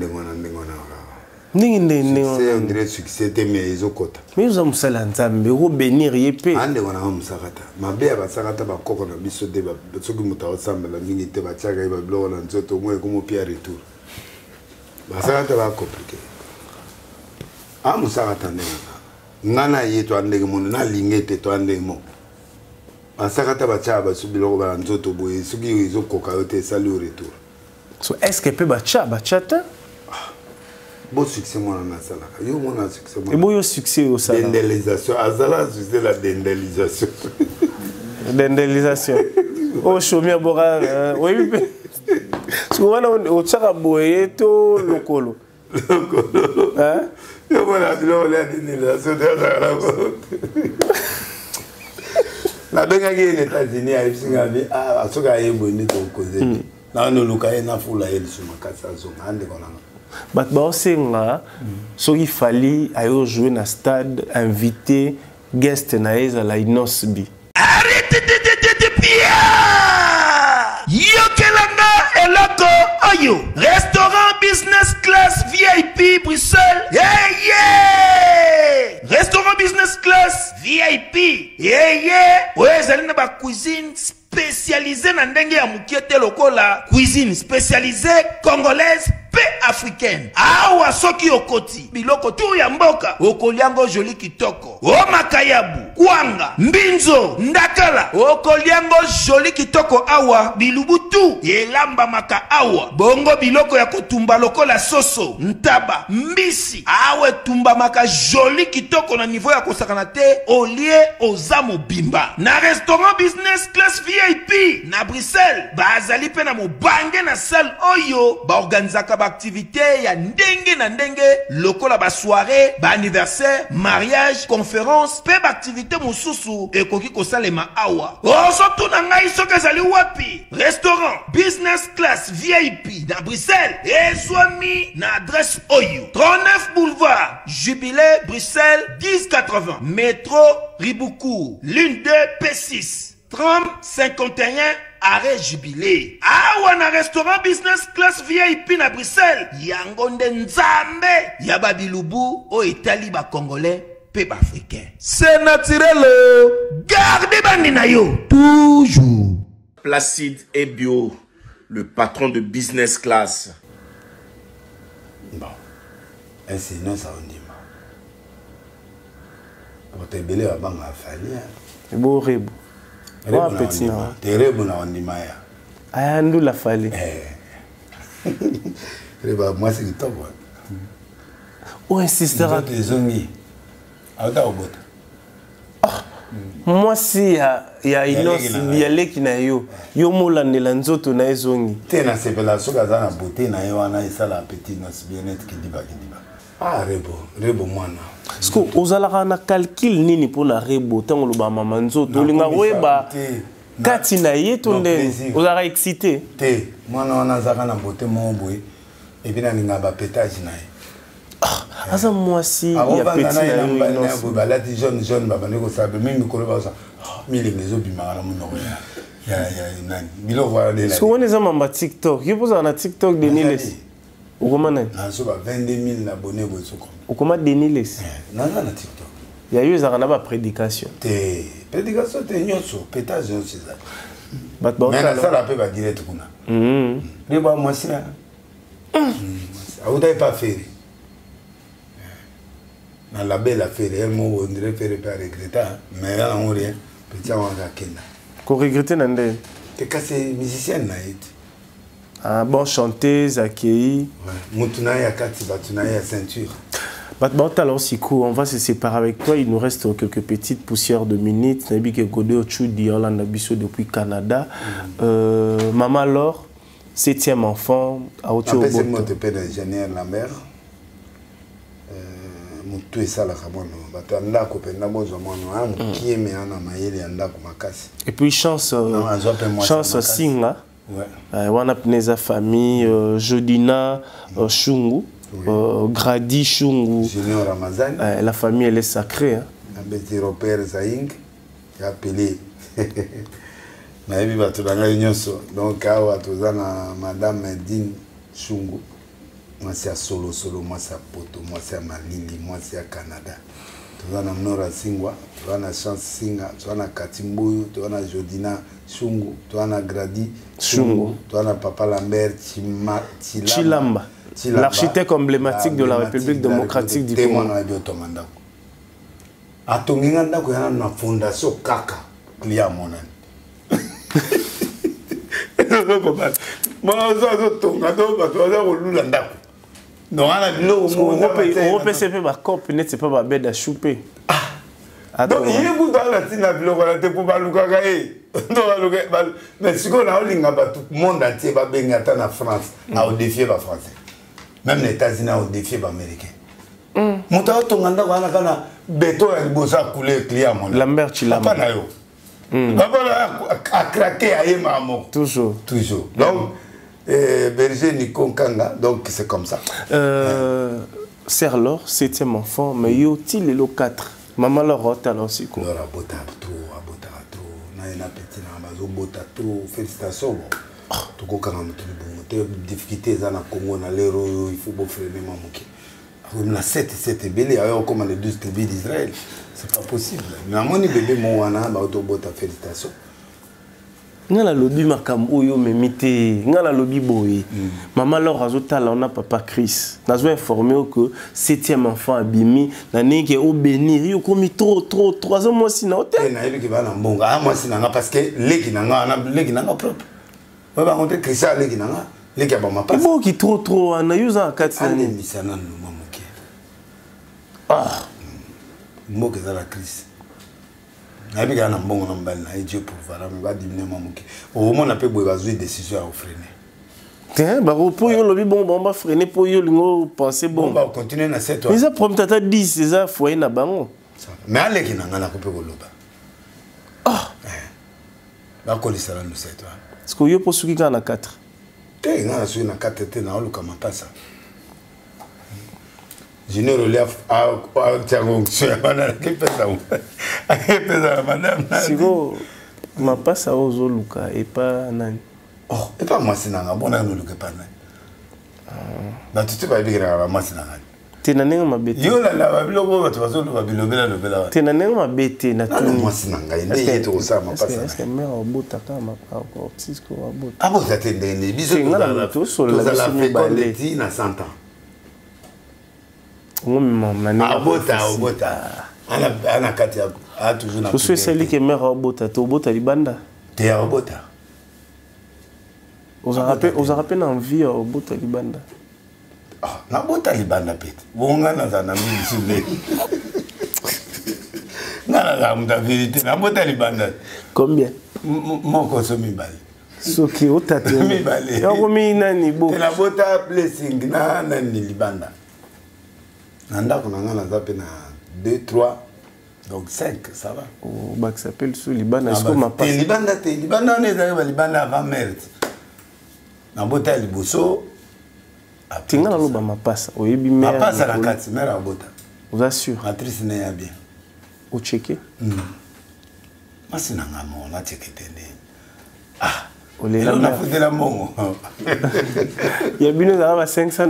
C'est un vrai succès mais ils ont quota. Mais ils ont ça l'ensemble, ro bénir yepé. Ande wana musakata. Mabe abasakata bakoko na biso de ba soki muta ensemble la mingi te bachaga ba blow na nzoto mo ko mo pia retour. Basakata ba compliqué. Ah musakata ngana yeto andenge mo na lingete to andenge mo. Basakata bachaga subilo ba nzoto boye soki izo koka yote sali au retour. So est-ce que peut bachata? Bon succès moi na sala. Yo mon succès moi. Et bon succès au sala. Dendélisation, azala c'est la dendélisation. Dendélisation. Oh chômeur bora oui. Souvent on tchaka boye to lokolo. Hein? Yo voilà la dendélisation de la benga qui est aux États-Unis à Singabi ah soka yeboni to koze. Na no luka na fula yeli suma kasa zo ande kona. Bat ba osenga so il fallait ayo jouer na stade invité guest na eza la inosbi. Arrête de pia. Yokelanga eloko oyo restaurant business class VIP Bruxelles. Yeah. Restaurant business class VIP. Yeah. Oezali na ba cuisine spécialisée na ndenge ya mukiete lokola cuisine spécialisée congolaise africaine. Awa soki okoti biloko tu ya mboka okoliango joli kitoko o makayabu kwanga mbinzo ndakala okoliango joli kitoko awa bilubutu elamba maka awa bongo biloko ya kotumba lokola soso ntaba mbisi awe tumba maka joli kitoko na niveau ya kosakana te olie ozamo bimba na restaurant business class VIP na Bruxelles bazali pe na mobange na salle oyo ba organizaka activité ya ndenge na ndenge lokola ba soirée, ba anniversaire, mariage, conférence, pe ba activité mususu ekoki kosalema awa. Oso na ngai soki ezali wapi? Restaurant business class VIP na Bruxelles ezwami na adresse oyo 39 boulevard Jubilé Bruxelles 1080 métro Riboucourt l'une 2 P6 30 51 arrêt Jubilé. Awa na restaurant business class VIP na Bruxelles. Yango nde nzambe ya babilubu o Italie ba congolais pe ba africain. C'est naturel. Gardez bandi na yo toujours. Placide et Bio, le patron de business class. Bon. Ainsi non ça on dit. Pour te belé ba banga fali. Beau rebo. Oh, petit non. Terrible na ondimaya. Ayandu la fali. Reba moi c'est top. Oh insistera des zongi. Ata obota. Moi si ya inos biale kina yo molandela nzoto na ezongi. Tena sepela soka za na beauté na yo wana isala petit nos bien-être qui diba. Ah rebo mwana. Parce que ozalaka na calcul nini pour na rebo tango loba mama nzoto linga weba Kati na ye tonde ozara excité. Te mwana wana zaka na bote mo boy et puis na linga ba pétage na ye. Asa mwasi ya petit na yo. Balati jeune babane ko sabe mingi ko ba sa. Mili mezo bimara na muno ya nani. Bilo voilà de la. So on est en TikTok. Yo posa na TikTok de Niles. Ou comment na? Na so ba 22 000 abonnés bo soko. Ou comment de Niles? Na TikTok. Il y a eu une prédication. Prédication, c'est nyonso, pétage nyonso ça. Mais ça la peut pas direct kuna. Mais bon moi c'est. Vous n'avez pas fait. Na la belle affaire, elle m'a on dirait faire pas regretter, mais là on rien. Petit on va kenda. Ko regretter nande. Te cassé musicienne na été. Ah bon chanteuse accueillie. Ouais. Mutuna ya kati batuna ya ceinture. Alors, Sikou, on va se séparer avec toi. Il nous reste quelques petites poussières de minutes. Nabi ke Godeo Chudi, on l'a depuis Canada. Maman Laure, 7e enfant, à Ocho. C'est mon père ingénieur la mère. Mutu et ça la kamono. Batanda ko penda bozo mono. Am kieme ana mayele anda ko makasi. Et puis chance Singa. Ouais. Wana pneza famille Jodina Shungu. Oui. Grady Shungu. Junior Ramazan. La famille elle est sacrée. Un petit repère Zaing qui a appelé. Mais il va tout dans la donc awa tozana madame Medine Shungu. Moi c'est à solo moi c'est à Poto, moi c'est à Malili, moi c'est à Canada. Tozana Nora Singwa, tozana Chance Singa, tozana Katimboyo, tozana Jodina Shungu, tozana Grady Shungu, tozana Papa Lambert Chilamba. L'architecte emblématique de la République démocratique du Congo. Atonginganda ko yana na fondation kaka clia monane. Moi zo tonga do ba to za ko lula ndako. Non ana bilo on peut se faire ba cop net c'est pas ba bed à chouper. Donc il est pour dans la tina bilo ko la te pour ba luka ka mais si ko na olinga ba tout monde entier ba benga ta na France a défier ba français. Même les États-Unis ont défié les Américains. Mouta tonganda wana kana beto ya libosa couler client mon. Lambert Chilamba. Papa na yo. Papa a craqué à Yema mort. Toujours. Donc Berger Nico Kanga, donc c'est comme ça. Serlor, 7e enfant, mais yo-t-il le 4. Maman Laure alors c'est quoi? Laure abota trop. Na ina petit na bazo bota trop. Félicitations. Toko kanga mutuli bongo te difficulté za na Congo na lero il faut freiner mamuki. Na 7 belé ayo comme les 12 tribus d'Israël. C'est pas possible. Mais moni bébé mo wana ba to bota félicitations. Ngala lobi makambo yo memite, ngala lobi boy. Maman Laure azotala on a papa Chris. Nazo informé que 7e enfant abimi na neke au bénir yo komi trop 3 ans moi si na hôtel. Na yebi ke bana mbonga moi si na parce que leki na propre. On va montrer que ça les gens les gars ma passe. Bon qui trop en ayusa 4 ans. Misana no mamuke. Ah. Mo que ça la crise. Na bi ga na mbongo na mbali na Dieu pour voir me va diminuer mamuke. Au moment on a peut boire décision à freiner. Tiens, bah pour yo lobi bon va freiner pour yo lingo penser bon. On va continuer na 7 ans. Mais ça prend tata 10 ça foyer na bango. Mais allez qui na ngana ko pe ko loba. Ah. Ba ko li sala no 7 ans. Est-ce que vous pouvez faire na 4? Te nga na 4 te na oluka mapasa. Junior Relief a tiango sur bana ke pesa. Pesa madame. Siko mapasa ozo luka et pas nani. Oh, et pas moi sinanga bona no luka pas nani. Na tutu ba bigera ba moi sinanga. Tena nenga mabete. Yo la biloko bato bazolo ba bilobela. Tena nenga mabete na tout. Moi sinanga inde yeto ça mapasa. Est-ce que mère obota kama artiste ko abota. Abota tendene biso la to sur la fécondité na 100 ans. Abota. Ana kati a toujours na. Parce que c'est lui qui mère obota, to obota libanda. Te obota. Vous a rappelé envie obota libanda. Ah, na bota libanda pete. Bonga na za na mimi sule. Na la vérité, na bota libanda. Combien? Mon consomme bali. Soki otate. Mi bali. Yako mi nani bo. Na bota blessing na nani libanda. Nanda kuna ngana za pe na 2 3 Donc 5, ça va. Oh, bah, qui s'appelle sous Liban. Est-ce que ma passe? Liban, on est arrivé à Liban avant merde. Dans Bota, Liboso. Tinga na loba ma passe. Oyebi ma passe à la 4, mère à Bota. Vous assure. Matrice n'est bien. Au checké? Moi, c'est un amour, on a checké. Ah, on a foutu la mongo. Il y a bien à $500.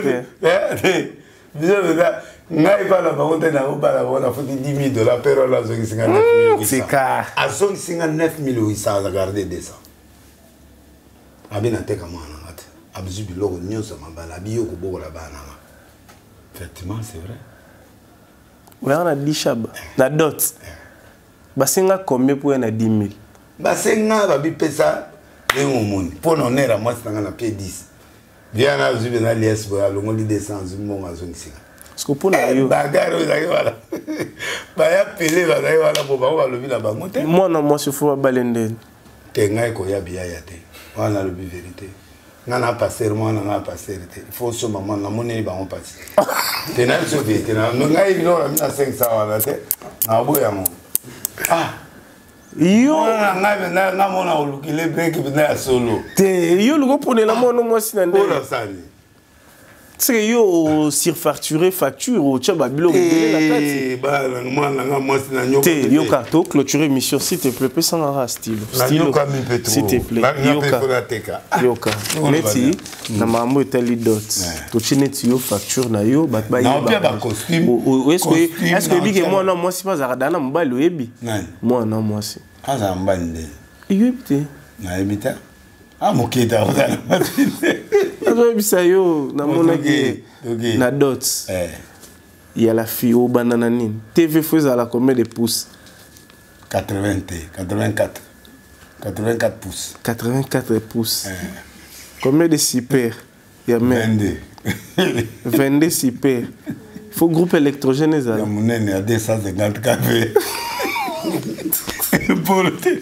Ngai pas la banque na ba la on a foutu $10,000 pero la zone 59 000. C'est car à zone 59 800 à garder 200. Abina teka mwana ngate. Abzu biloko nyonso mabala biyo ko bokola bana. Effectivement, c'est vrai. On a 10 chab na dot. Basenga combien pour na 10 000? Basenga ba bipesa le momoni. Pour non era moi c'est na pied 10. Viens na zu na lies bo alongo li 200 zumonga zone 5. Parce que pour la yo bagaro voilà. Ba ya pele ba dai wala bo ba lobi la bango te. Moi non moi se faut balende. Te ngai ko ya biya ya te. Voilà le vérité. Nana passer moi nana passer te. Il faut ce moment na monnaie ba on passe. Te na so te na ngai bilo na 500 wala te. Na boya mo. Ah. Yo na mona olukile break bina solo. Te yo lugo pone la mono moi sinande. Ola sani. C'est yo surfacturé facture au tchaba bilo de la carte. Bah moi moi sinanyo. Te yo carto clôturer mission s'il te plaît sans un style. Style s'il te plaît. Yoka. Meti na mambo etali dot. To chineti yo facture na yo bat ba yo. Na ba costume. Est-ce que big moi non moi si pas zaradana mbalo yebi. Moi non moi si. Aza mbande. Yo ebite. Na ebita. Ah moketa ozala. Azo ebisa yo na mona ke na dots. Il y a la fille au banana nine. TV faisait la combien de pouces? 84 pouces. 84 pouces. Combien de super? Il y a même 22 super. Il faut groupe électrogène. Il y a mon nez à 250 kV. Pour le thé.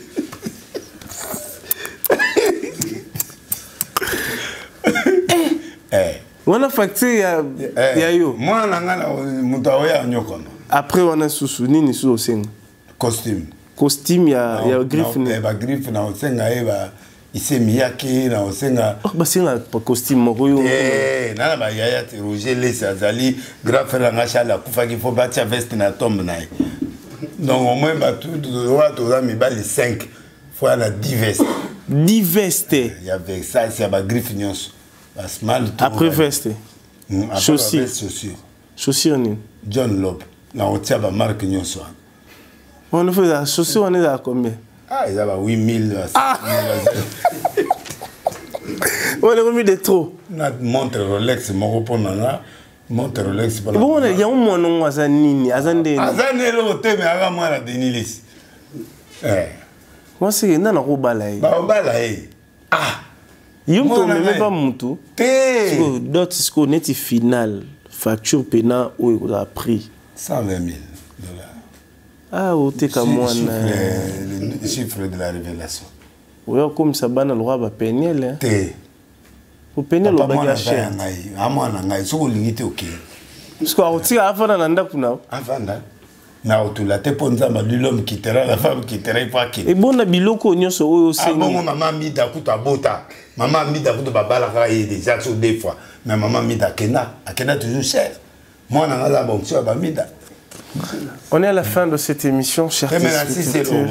On a facturé il y a eu. Moi, après, on a soussouni ni sous aussi. Costume. Costume, il y a griffe. Il y a griffe, il s'est miyaki, na osenga. Oh, bah c'est un costume moroyo. Na ba yaya te Roger les azali, grand frère ngacha la kufa qu'il faut battre veste na tombe na. Donc au moins ba tout droit aux amis ba les 5 fois la 10 vestes. 10 vestes. Il y avait ça, c'est ba griffe nyonso. Après veste. Chaussures. Chaussures ni. John Lob. Na otia ba marque nyonso. On fait la chaussure on est à combien? Ah, il y a 8000. On a remis des trop. Montre Rolex, mon repos nana. Montre Rolex. Bon, il y a un mono azanini, azande. Azanelo te me aga moi la denilis. Moi c'est nana robalaye. Ba obalaye. Ah. Yom to même pas mutu. Te. D'autres ce net final facture pena ou a pris 120 000 $. Ah, au moi le chiffre de la révélation. Oui, comme ça, le roi va peigner. Pour peigner le bagage cher. À moi, je suis limité. Parce qu'on tire avant d'en kuna. Avant na otula te ponza ma l'homme quittera la femme quittera pas qui. Et bon na biloko nyonso oyo c'est. Ah bon maman mi da kuta bota. Maman mi da kuta babala kai déjà sur deux fois. Mais maman mi da kena toujours cher. Moi na la bon sur ba mi da. On est à la fin de cette émission, chers téléspectateurs.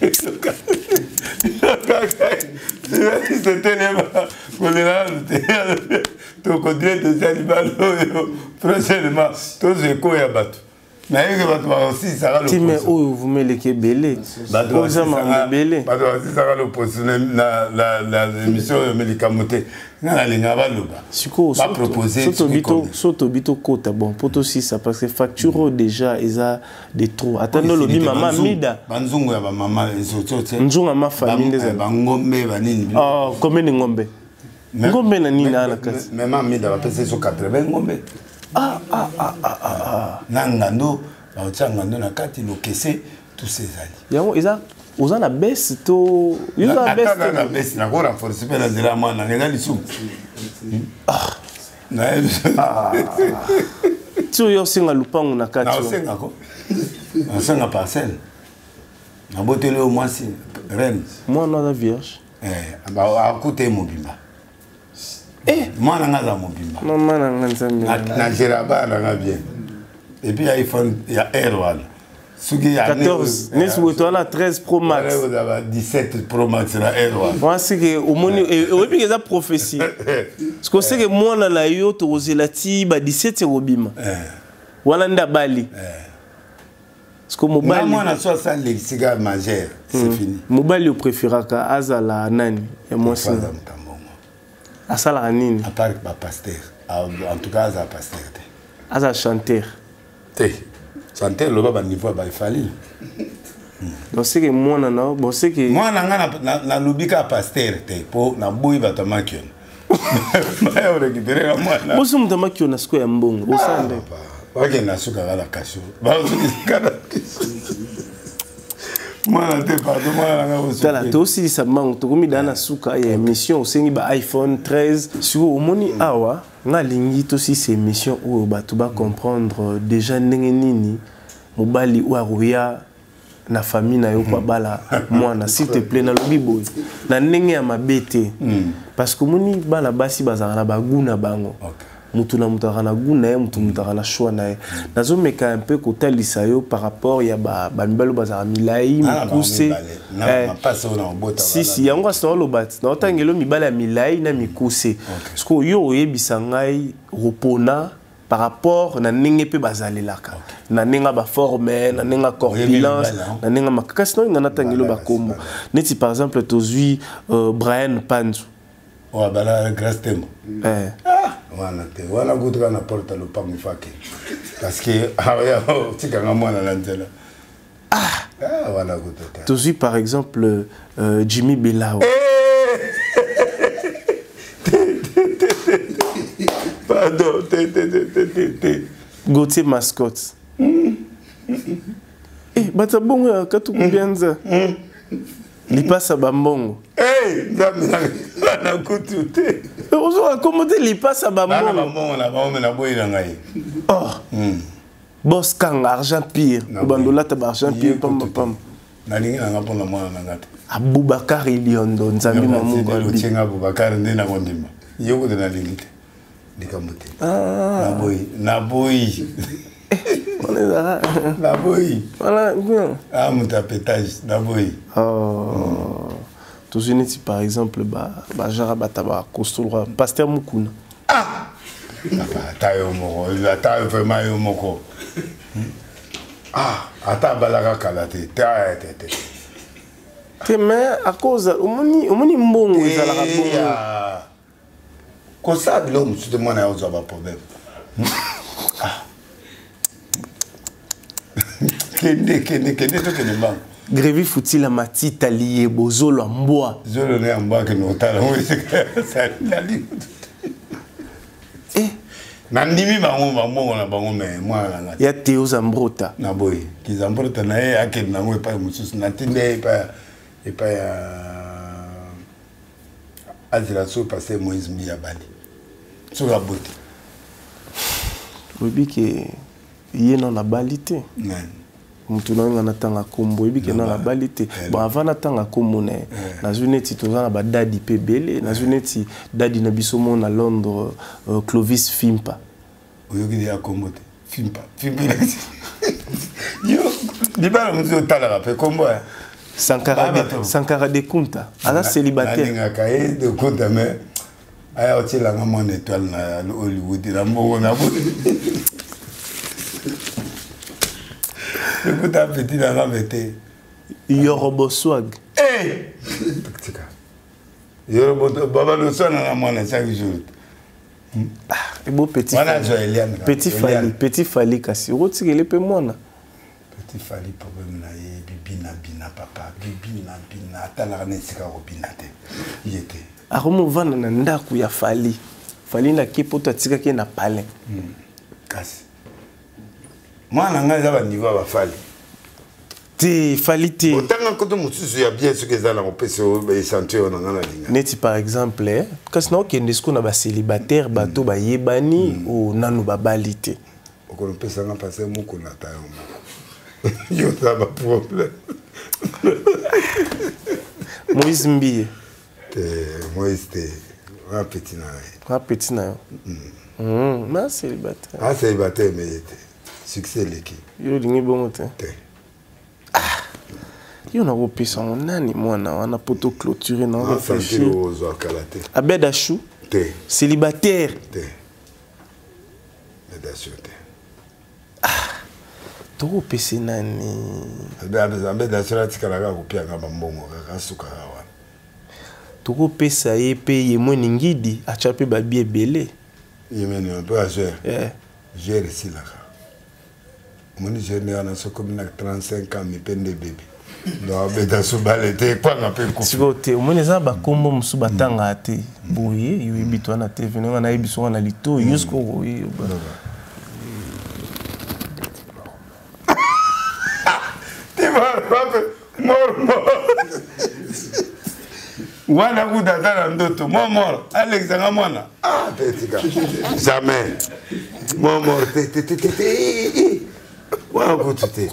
Mais où vous mettez les belés? Vous avez belé. L'émission médicamentée. Pas proposer. Surtout bito kota bon pour aussi ça parce que facture déjà ils a des trous. Attendons le maman mida. Banzungu ya ba maman ezoto. Nzunga ma famille des bangombe banini. Ah combien de ngombe? Ngombe na nini na kati? Maman mida va passer sur 80 ngombe. Nangando ba otangando na kati lo kese tous ces années. Yango ils a aux en a baisse to ils a baisse na baisse na ko renforcer pe na dira moi na ngena lisu. Tu yo singa lupangu na kati. Na singa ko. Ensemble à parcelle. Na botele au moins si reine. Moi on a la vierge. À côté mobimba. Moi on a la mobimba. Non moi on a na Géraba na bien. Et puis iPhone il y a Airwall. 14, on a 13 Pro Max. 17 Pro Max na Airwall. Moi c'est que au moins et puis ça prophétie. Parce que c'est que moi on a yo to zelati ba 17 robima. Wala nda bali. Parce que mobile moi na so ça les cigares majeur, c'est fini. Mobile yo préféraka azala nani et moi c'est asala nini? À part ba pasteur. En tout cas za pasteur. Aza chanteur. Chanteur le baba niveau ba ifali. Donc c'est que moi non bon c'est que moi na lubika pasteur te po na boyi bato makion. Ba récupérer la moi. Moi c'est mutama kion na sko ya mbongo. Bo sande. Ok na suka la kasho. Ba suka moi na te pardon moi na aussi. Tala to aussi ça manque to komi dana suka ya émission osengi ba iPhone 13 sur omoni awa nga lingi to si ces émissions où bato ba comprendre déjà ndenge nini mobali ou aruya na famille na yo kwa bala mwana s'il te plaît na lobi boy na ndenge ya mabete parce que moni bala basi bazana na baguna bango mutu na mutara guna ye mutu mutara na choix na ye nazo meka un peu kotalisa yo par rapport ya ba mibalo bazara milai mikuse si yango asino lobat na otangelo mibala ya milai na mikuse parce que yo oyebisa ngai repona par rapport na ndenge pe bazalelaka na ndenge ba forme na ndenge corpulence na ndenge makaka sino ngana tangelo ba kombo neti par exemple tozui Brian Panzu o bala grâce tembo Voilà goûter na porte le pas mufake parce que tika mwana na nzela voilà goûter tu suis par exemple Jimmy Belao pardon Gauthier Mascotte bata bongo katu kubianza lipasa bambongo na kutute ozo akomote lipasa bambongo na ba na boyi na ngai boss kanga argent pire bandola ta argent pire pam na lingi na ngapona mwana na ngate Abubakar Iliondo nzambi mamungu alochenga Abubakar ndena kondima yoko de na lingi dikamuti na boyi la boy. Voilà. Muta pétage, la boy. Tous unis par exemple, Jara Bataba, Kostolra, Pasteur Moukouna. Tayo moko, tayo vraiment yo moko. Ata balaga kalate, mais à cause, omoni mbongo ezalaka bongo. Ko ça l'homme, c'est de moi na ozo ba problème. Grévi Foutila Mati Talié Bozolo Mboa. Zolo ne Mboa que nous talons. Nandimi bango na bango mais moi na. Ya Théo Zambrota. Na boy, ki Zambrota na ye akel na ngwe pa mususu na tinde pa azira so passer Moïse Miyabali. Sur la beauté. Oui que yé non la balité. Mutu na ngana tanga kombo ebi ke na la balité. Bon avant na tanga kombo ne na zuneti tozana ba dadi pe belé na zuneti dadi na biso mo na Londres Clovis Fimpa. Oyoki ya kombo te. Fimpa. Yo di ba mutu tala pe kombo ya. Sankara de Kunta. Ala célibataire. Na kae de Kunta mais aya otila nga mon étoile na Hollywood la mo na bo. Écoute un petit dans la vérité. Yorobo swag. Yorobo baba le son na mwana chaque jour. Et beau petit. Petit Fali kasi. Rotikele pe mwana. Petit Fali problème na ye bina papa bina tala na sika robina te. Yete. Aromo vana na ndaku ya Fali. Fali na kipoto atika ke na palais. Kasi. Moi, je suis à niveau de Fali. Te Fali te. Autant que tu as bien ce que ça on peut se sentir dans la ligne. Neti par exemple, parce que nous sommes des célibataires, bateau ba yebani ou nanu ba balite. On peut s'en passer mon qu'on a Yo ça va problème. Moïse Mbiye. Moïse t'es un petit naï. Un petit naï. Mais célibataire. Ah célibataire mais succès l'équipe. Yo dingi bon te. Yo na opesa nani mwana wana poto clôturer na réfléchir. Abed Achou. Célibataire. Toko pese nani. Abed Achou la tikalaka kopia ngamba mbongo kaka suka wana. Toko pesa ye pe ye moni ngidi achape babi ebele. Yemeni un peu à gérer. Gérer ici là. Mon jeune a comme 35 ans, mais peine de bébé. Donc, Abed Achou balete quoi n'a pas coup. Si vous êtes, mon les aba kombo musubatanga ate. Boye, yo ebitwa na te venu na ebiso na lito yusko boye. Tu vas mort. Wana kudata na ndoto mort Alex nga mwana petit gars jamais mort wa kutete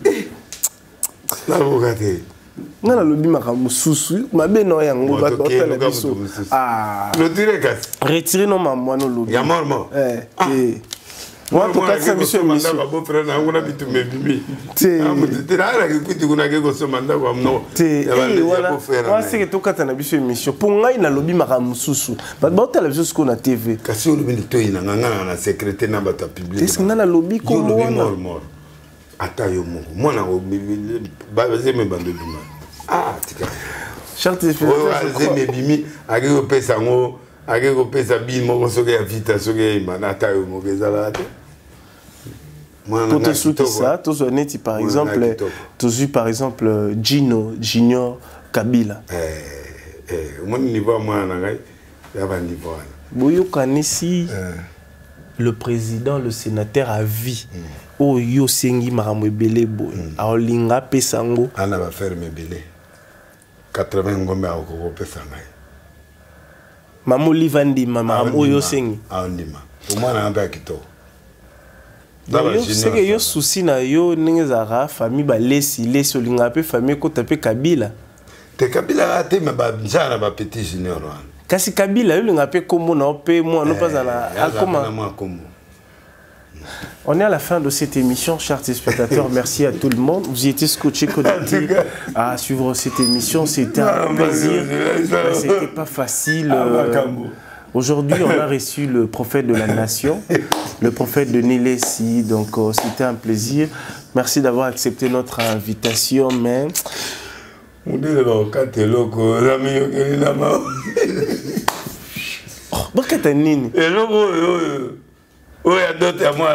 la bogate ngana lobi makambo susu mabe no yango ba totala biso le direct retirer no mamwa no lobi ya mort moi to katsa biso manda ba bo frère na ngona bitu mebibi te ara ke kuti kuna ke ko so manda ko amno ya ba bo frère moi c'est que to katsa na biso émission pour ngai na lobi makambo susu ba totala biso ko na TV kasi lobi ni to ina ngana na secrétaire na bata public est-ce que na lobi ko mort ata yo mongo mwana ko ba zeme bando bima tika charte spécial zeme bimi ake ko pesa ngo ake ko pesa bin mo so ke vita so ke mana ata yo mongo ezala te. Pour te soutenir ça, tous honnêtes, par exemple, tous par exemple Junior Kabila. Mon niveau moi il y a un niveau. Boyo Kanesi, le président, le sénateur à vie. Oh yo sengi maramwe belé boy. Aolinga pesango. Ana va faire mes belé. 80 ngombe a ko pesanga. Mamu livandi mama oyo sengi. Aondima. Au moins na amba kito. C'est que yo souci na yo ningezara famille ba lesi olinga pe famille ko tape Kabila. Te Kabila te me ba njana ba petit junior wana. Kasi Kabila yo linga pe kombo na pe moi no pas na comment. On est à la fin de cette émission, chers téléspectateurs. Merci à tout le monde. Vous y étiez scotchés, connectés à suivre cette émission. C'était un plaisir. C'était pas facile. Aujourd'hui, on a reçu le prophète de la nation, le prophète de Nélessi. Donc, c'était un plaisir. Merci d'avoir accepté notre invitation. Mais... Oui, d'autres moi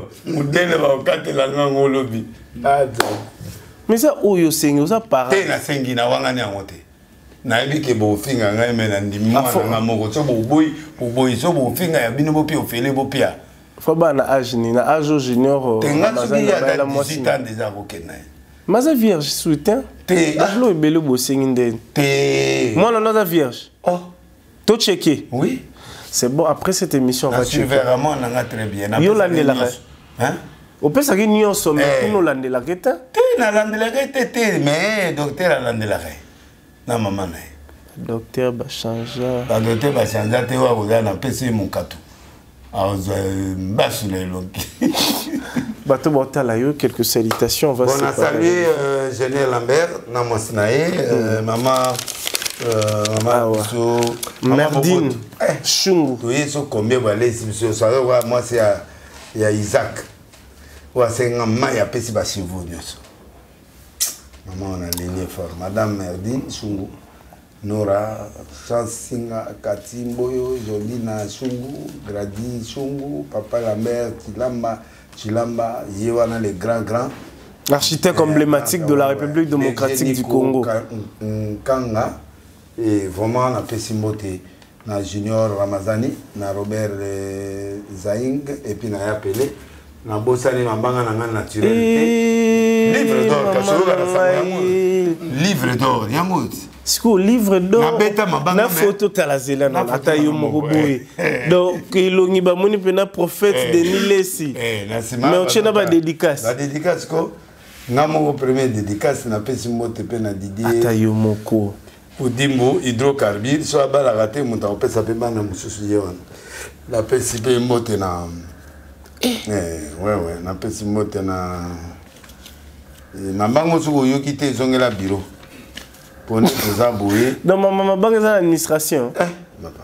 mais ça, où yo sengi, ça parle. T'es na sengi na wanga ni amote. Na ebi ke bo finga ngai mena ndimwa na moko so bo boy so bo finga ya bino bo pi ofele bo pia. Faut ba na âge ni na âge junior. Tenga subi ya da 18 ans déjà okena. Maza vierge soutien. Te aglo ebele bo sengi ndeni. Te moi non na vierge. Oh. To checker. Oui. C'est bon, après cette émission, on va checker. Vraiment, on a très bien. Yo landela. Hein? On peut savoir que nous sommes nous landela keta. Na landela keta mais docteur landela. Na maman na. Docteur ba changer. Ba docteur ba changer te wa ko na pesi mon katou. Azo basule lonki. Bato botala yo quelques salutations, on va se saluer. On a salué Général Lambert na Mosnae, maman Merdine Chungu. Tu es sur combien moi c'est il y a Isaac. Ou c'est un maya pesi ba chivo nyoso. Maman on a ligné fort. Madame Merdine Chungu. Nora Chansinga Katimboyo Jolina Chungu, Gradi Chungu, Papa Lambert Chilamba, Yewana les grands. Architecte emblématique de la République démocratique du Congo. Kanga. Et vraiment, on a fait Simboté, na Junior Ramazani, na Robert Zaing, et puis on a appelé, na Bossani, na Banga, na naturalité. Livre d'or, livre d'or, Yamout. C'est livre d'or. Na photo talazela na atayo moboboy. Donc il y a un prophète de Nélessi. Mais on tient pas dédicace. La dédicace quoi? Ngamo premier dédicace na pesi mote pe na Didier. Atayo moko. Udimbo hydrocarbure so abala raté monta opesa pe bana mususu yewana. La pesi pe mote na ouais na pesi mote na mamango suko yoki te zongela bureau. Pour nous aboué. Non maman banque dans l'administration. Papa.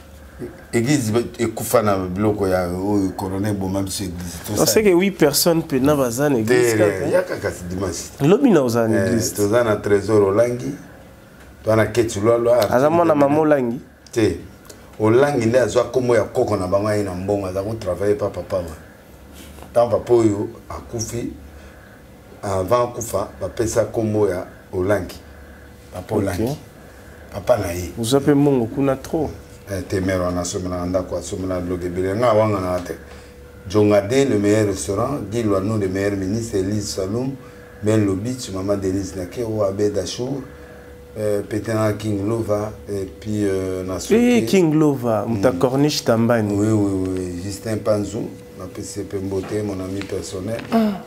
Église ekufa na bloko ya colonel Boma monsieur église. On sait que 8 personnes pe na bazana église. Ya kaka si dimanche. Lobi na ozana église. Tozana trésor olangi. Twana ketulolo. Azamona mama olangi. Te. Olangi nde azwa komo ya koko na bango na mbongo za ko travailler pa papa. Tant papa yo akufi avant kufa ba pesa komo ya olangi. Papa olangi. Papa na yi. Vous appelez mongo kuna trop. Temer wana somela ndako somela blogue bilenga wanga na te. Jongade le meilleur restaurant, Guy Loano le meilleur ministre, Elise Saloum, Ben Lobich, Maman Denise Nake, Ouabe Dachour, Pétain King Lova, et puis oui, King Lova, Mouta Corniche Tambani. Oui, Justin Panzou, ma PCP Mbote, mon ami personnel.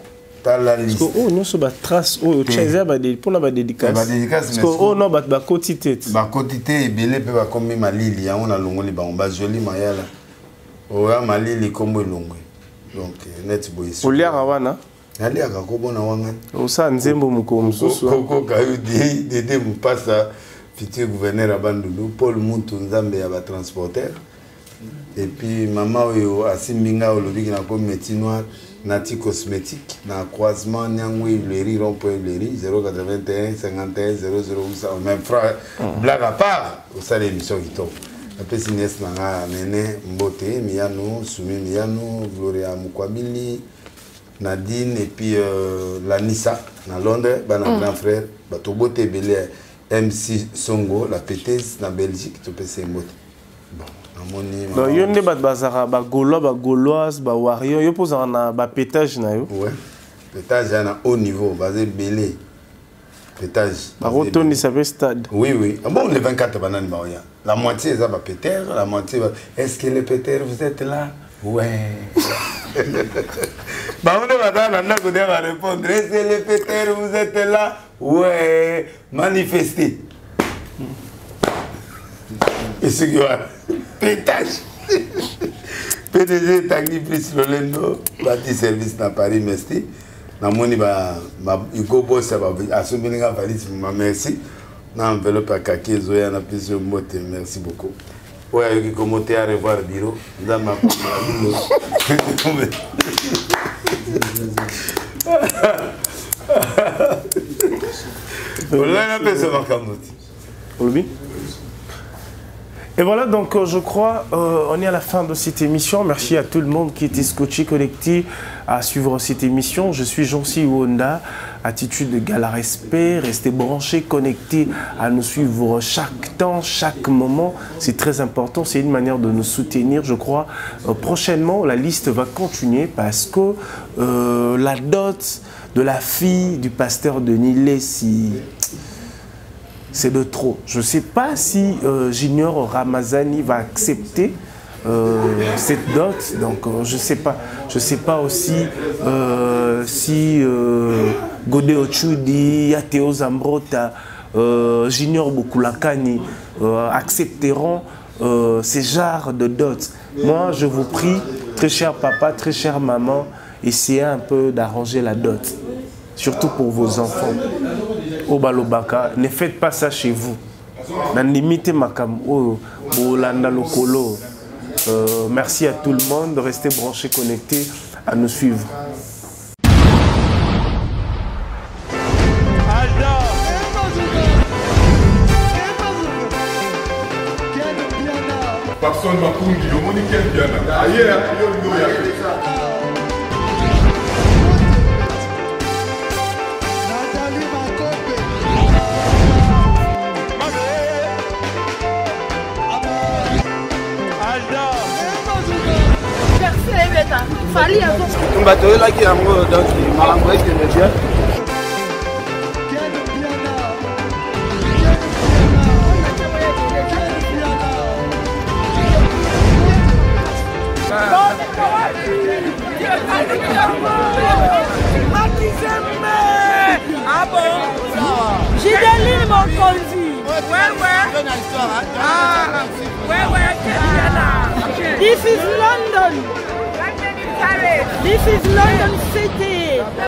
La liste. Oh non, c'est ba trace. Oh, Cheza ba de pour la dédicace. Ba dédicace. Parce que oh non, ba quantité. Ba quantité et belé pe ba comme malili, on a longoli ba on ba joli mayala. Oh ya malili comme longwe. Donc net boy. Olia rawana. Ali aka ko bona wanga. Osa nzembo muko msusu. Koko kayudi dede mupasa futur gouverneur abandulu Paul Muntu Nzambe ya ba transporteur. Et puis maman yo asimbinga olobi na ko métier noir. Nati cosmétique, na croisement Nyangui Huilerie, rond-point Huilerie, 081 51 00 800. Même frère, blague à part, au sein de l'émission qui tombe. Après, si Nes Nanga, Nene, Mbote, Miano, Soumi Miano, Gloria Mukwabili, Nadine, et puis la Nissa, na Londres, na grand frère, Batobote Belé, MC Songo, la pétesse, na Belgique, tu peux se Mbote. Bon. Donc yo ne bat bazara ba gaulois ba gauloise ba warrior yo pose na ba pétage na yo. Ouais. Pétage na haut niveau, basé belé. Pétage. Ba retourne ça fait stade. Oui. Ah bon les 24 bananes ba ya. La moitié ça ba péter, la moitié est-ce que les péters vous êtes là? Ouais. Bah on va dans la ko va répondre est-ce que les péters vous êtes là? Ouais. Manifestez. Et ce qui va pétage. PDG Tagli Plus Lolendo, bâti service dans Paris Mesti. Na moni ba iko boss ba asumbilinga valise ma merci. Na enveloppe à kaki zoya na plusieurs mots merci beaucoup. Oya yoki commenter à revoir bureau dans ma Voilà la personne kamoti. Olobi. Et voilà, donc je crois on est à la fin de cette émission. Merci à tout le monde qui était scotché, connecté à suivre cette émission. Je suis Jonsi Wonda, attitude égale à respect. Restez branchés, connectés à nous suivre chaque temps, chaque moment. C'est très important, c'est une manière de nous soutenir. Je crois prochainement, la liste va continuer parce que la dot de la fille du pasteur de Nilesi, c'est de trop. Je ne sais pas si Junior Ramazani va accepter cette dot. Donc, je ne sais pas. Je ne sais pas aussi si Godé Ochudi, Yateo Zambrota, Junior Bokulakani accepteront ces genres de dot. Moi, je vous prie, très cher papa, très chère maman, essayez un peu d'arranger la dot. Surtout pour vos enfants. Au Balobaka, ne faites pas ça chez vous. Limitez makam au Landa Lokolo. Merci à tout le monde de rester branchés, connectés, à nous suivre. Personne m'a conduit, le monde est bien. Ailleurs, On va te là qui a un mot donc il m'a envoyé que le bien. Matizeme! Ah bon? Gideline Mokonzi. Ouais. Ah, ouais. This is London. This is London City.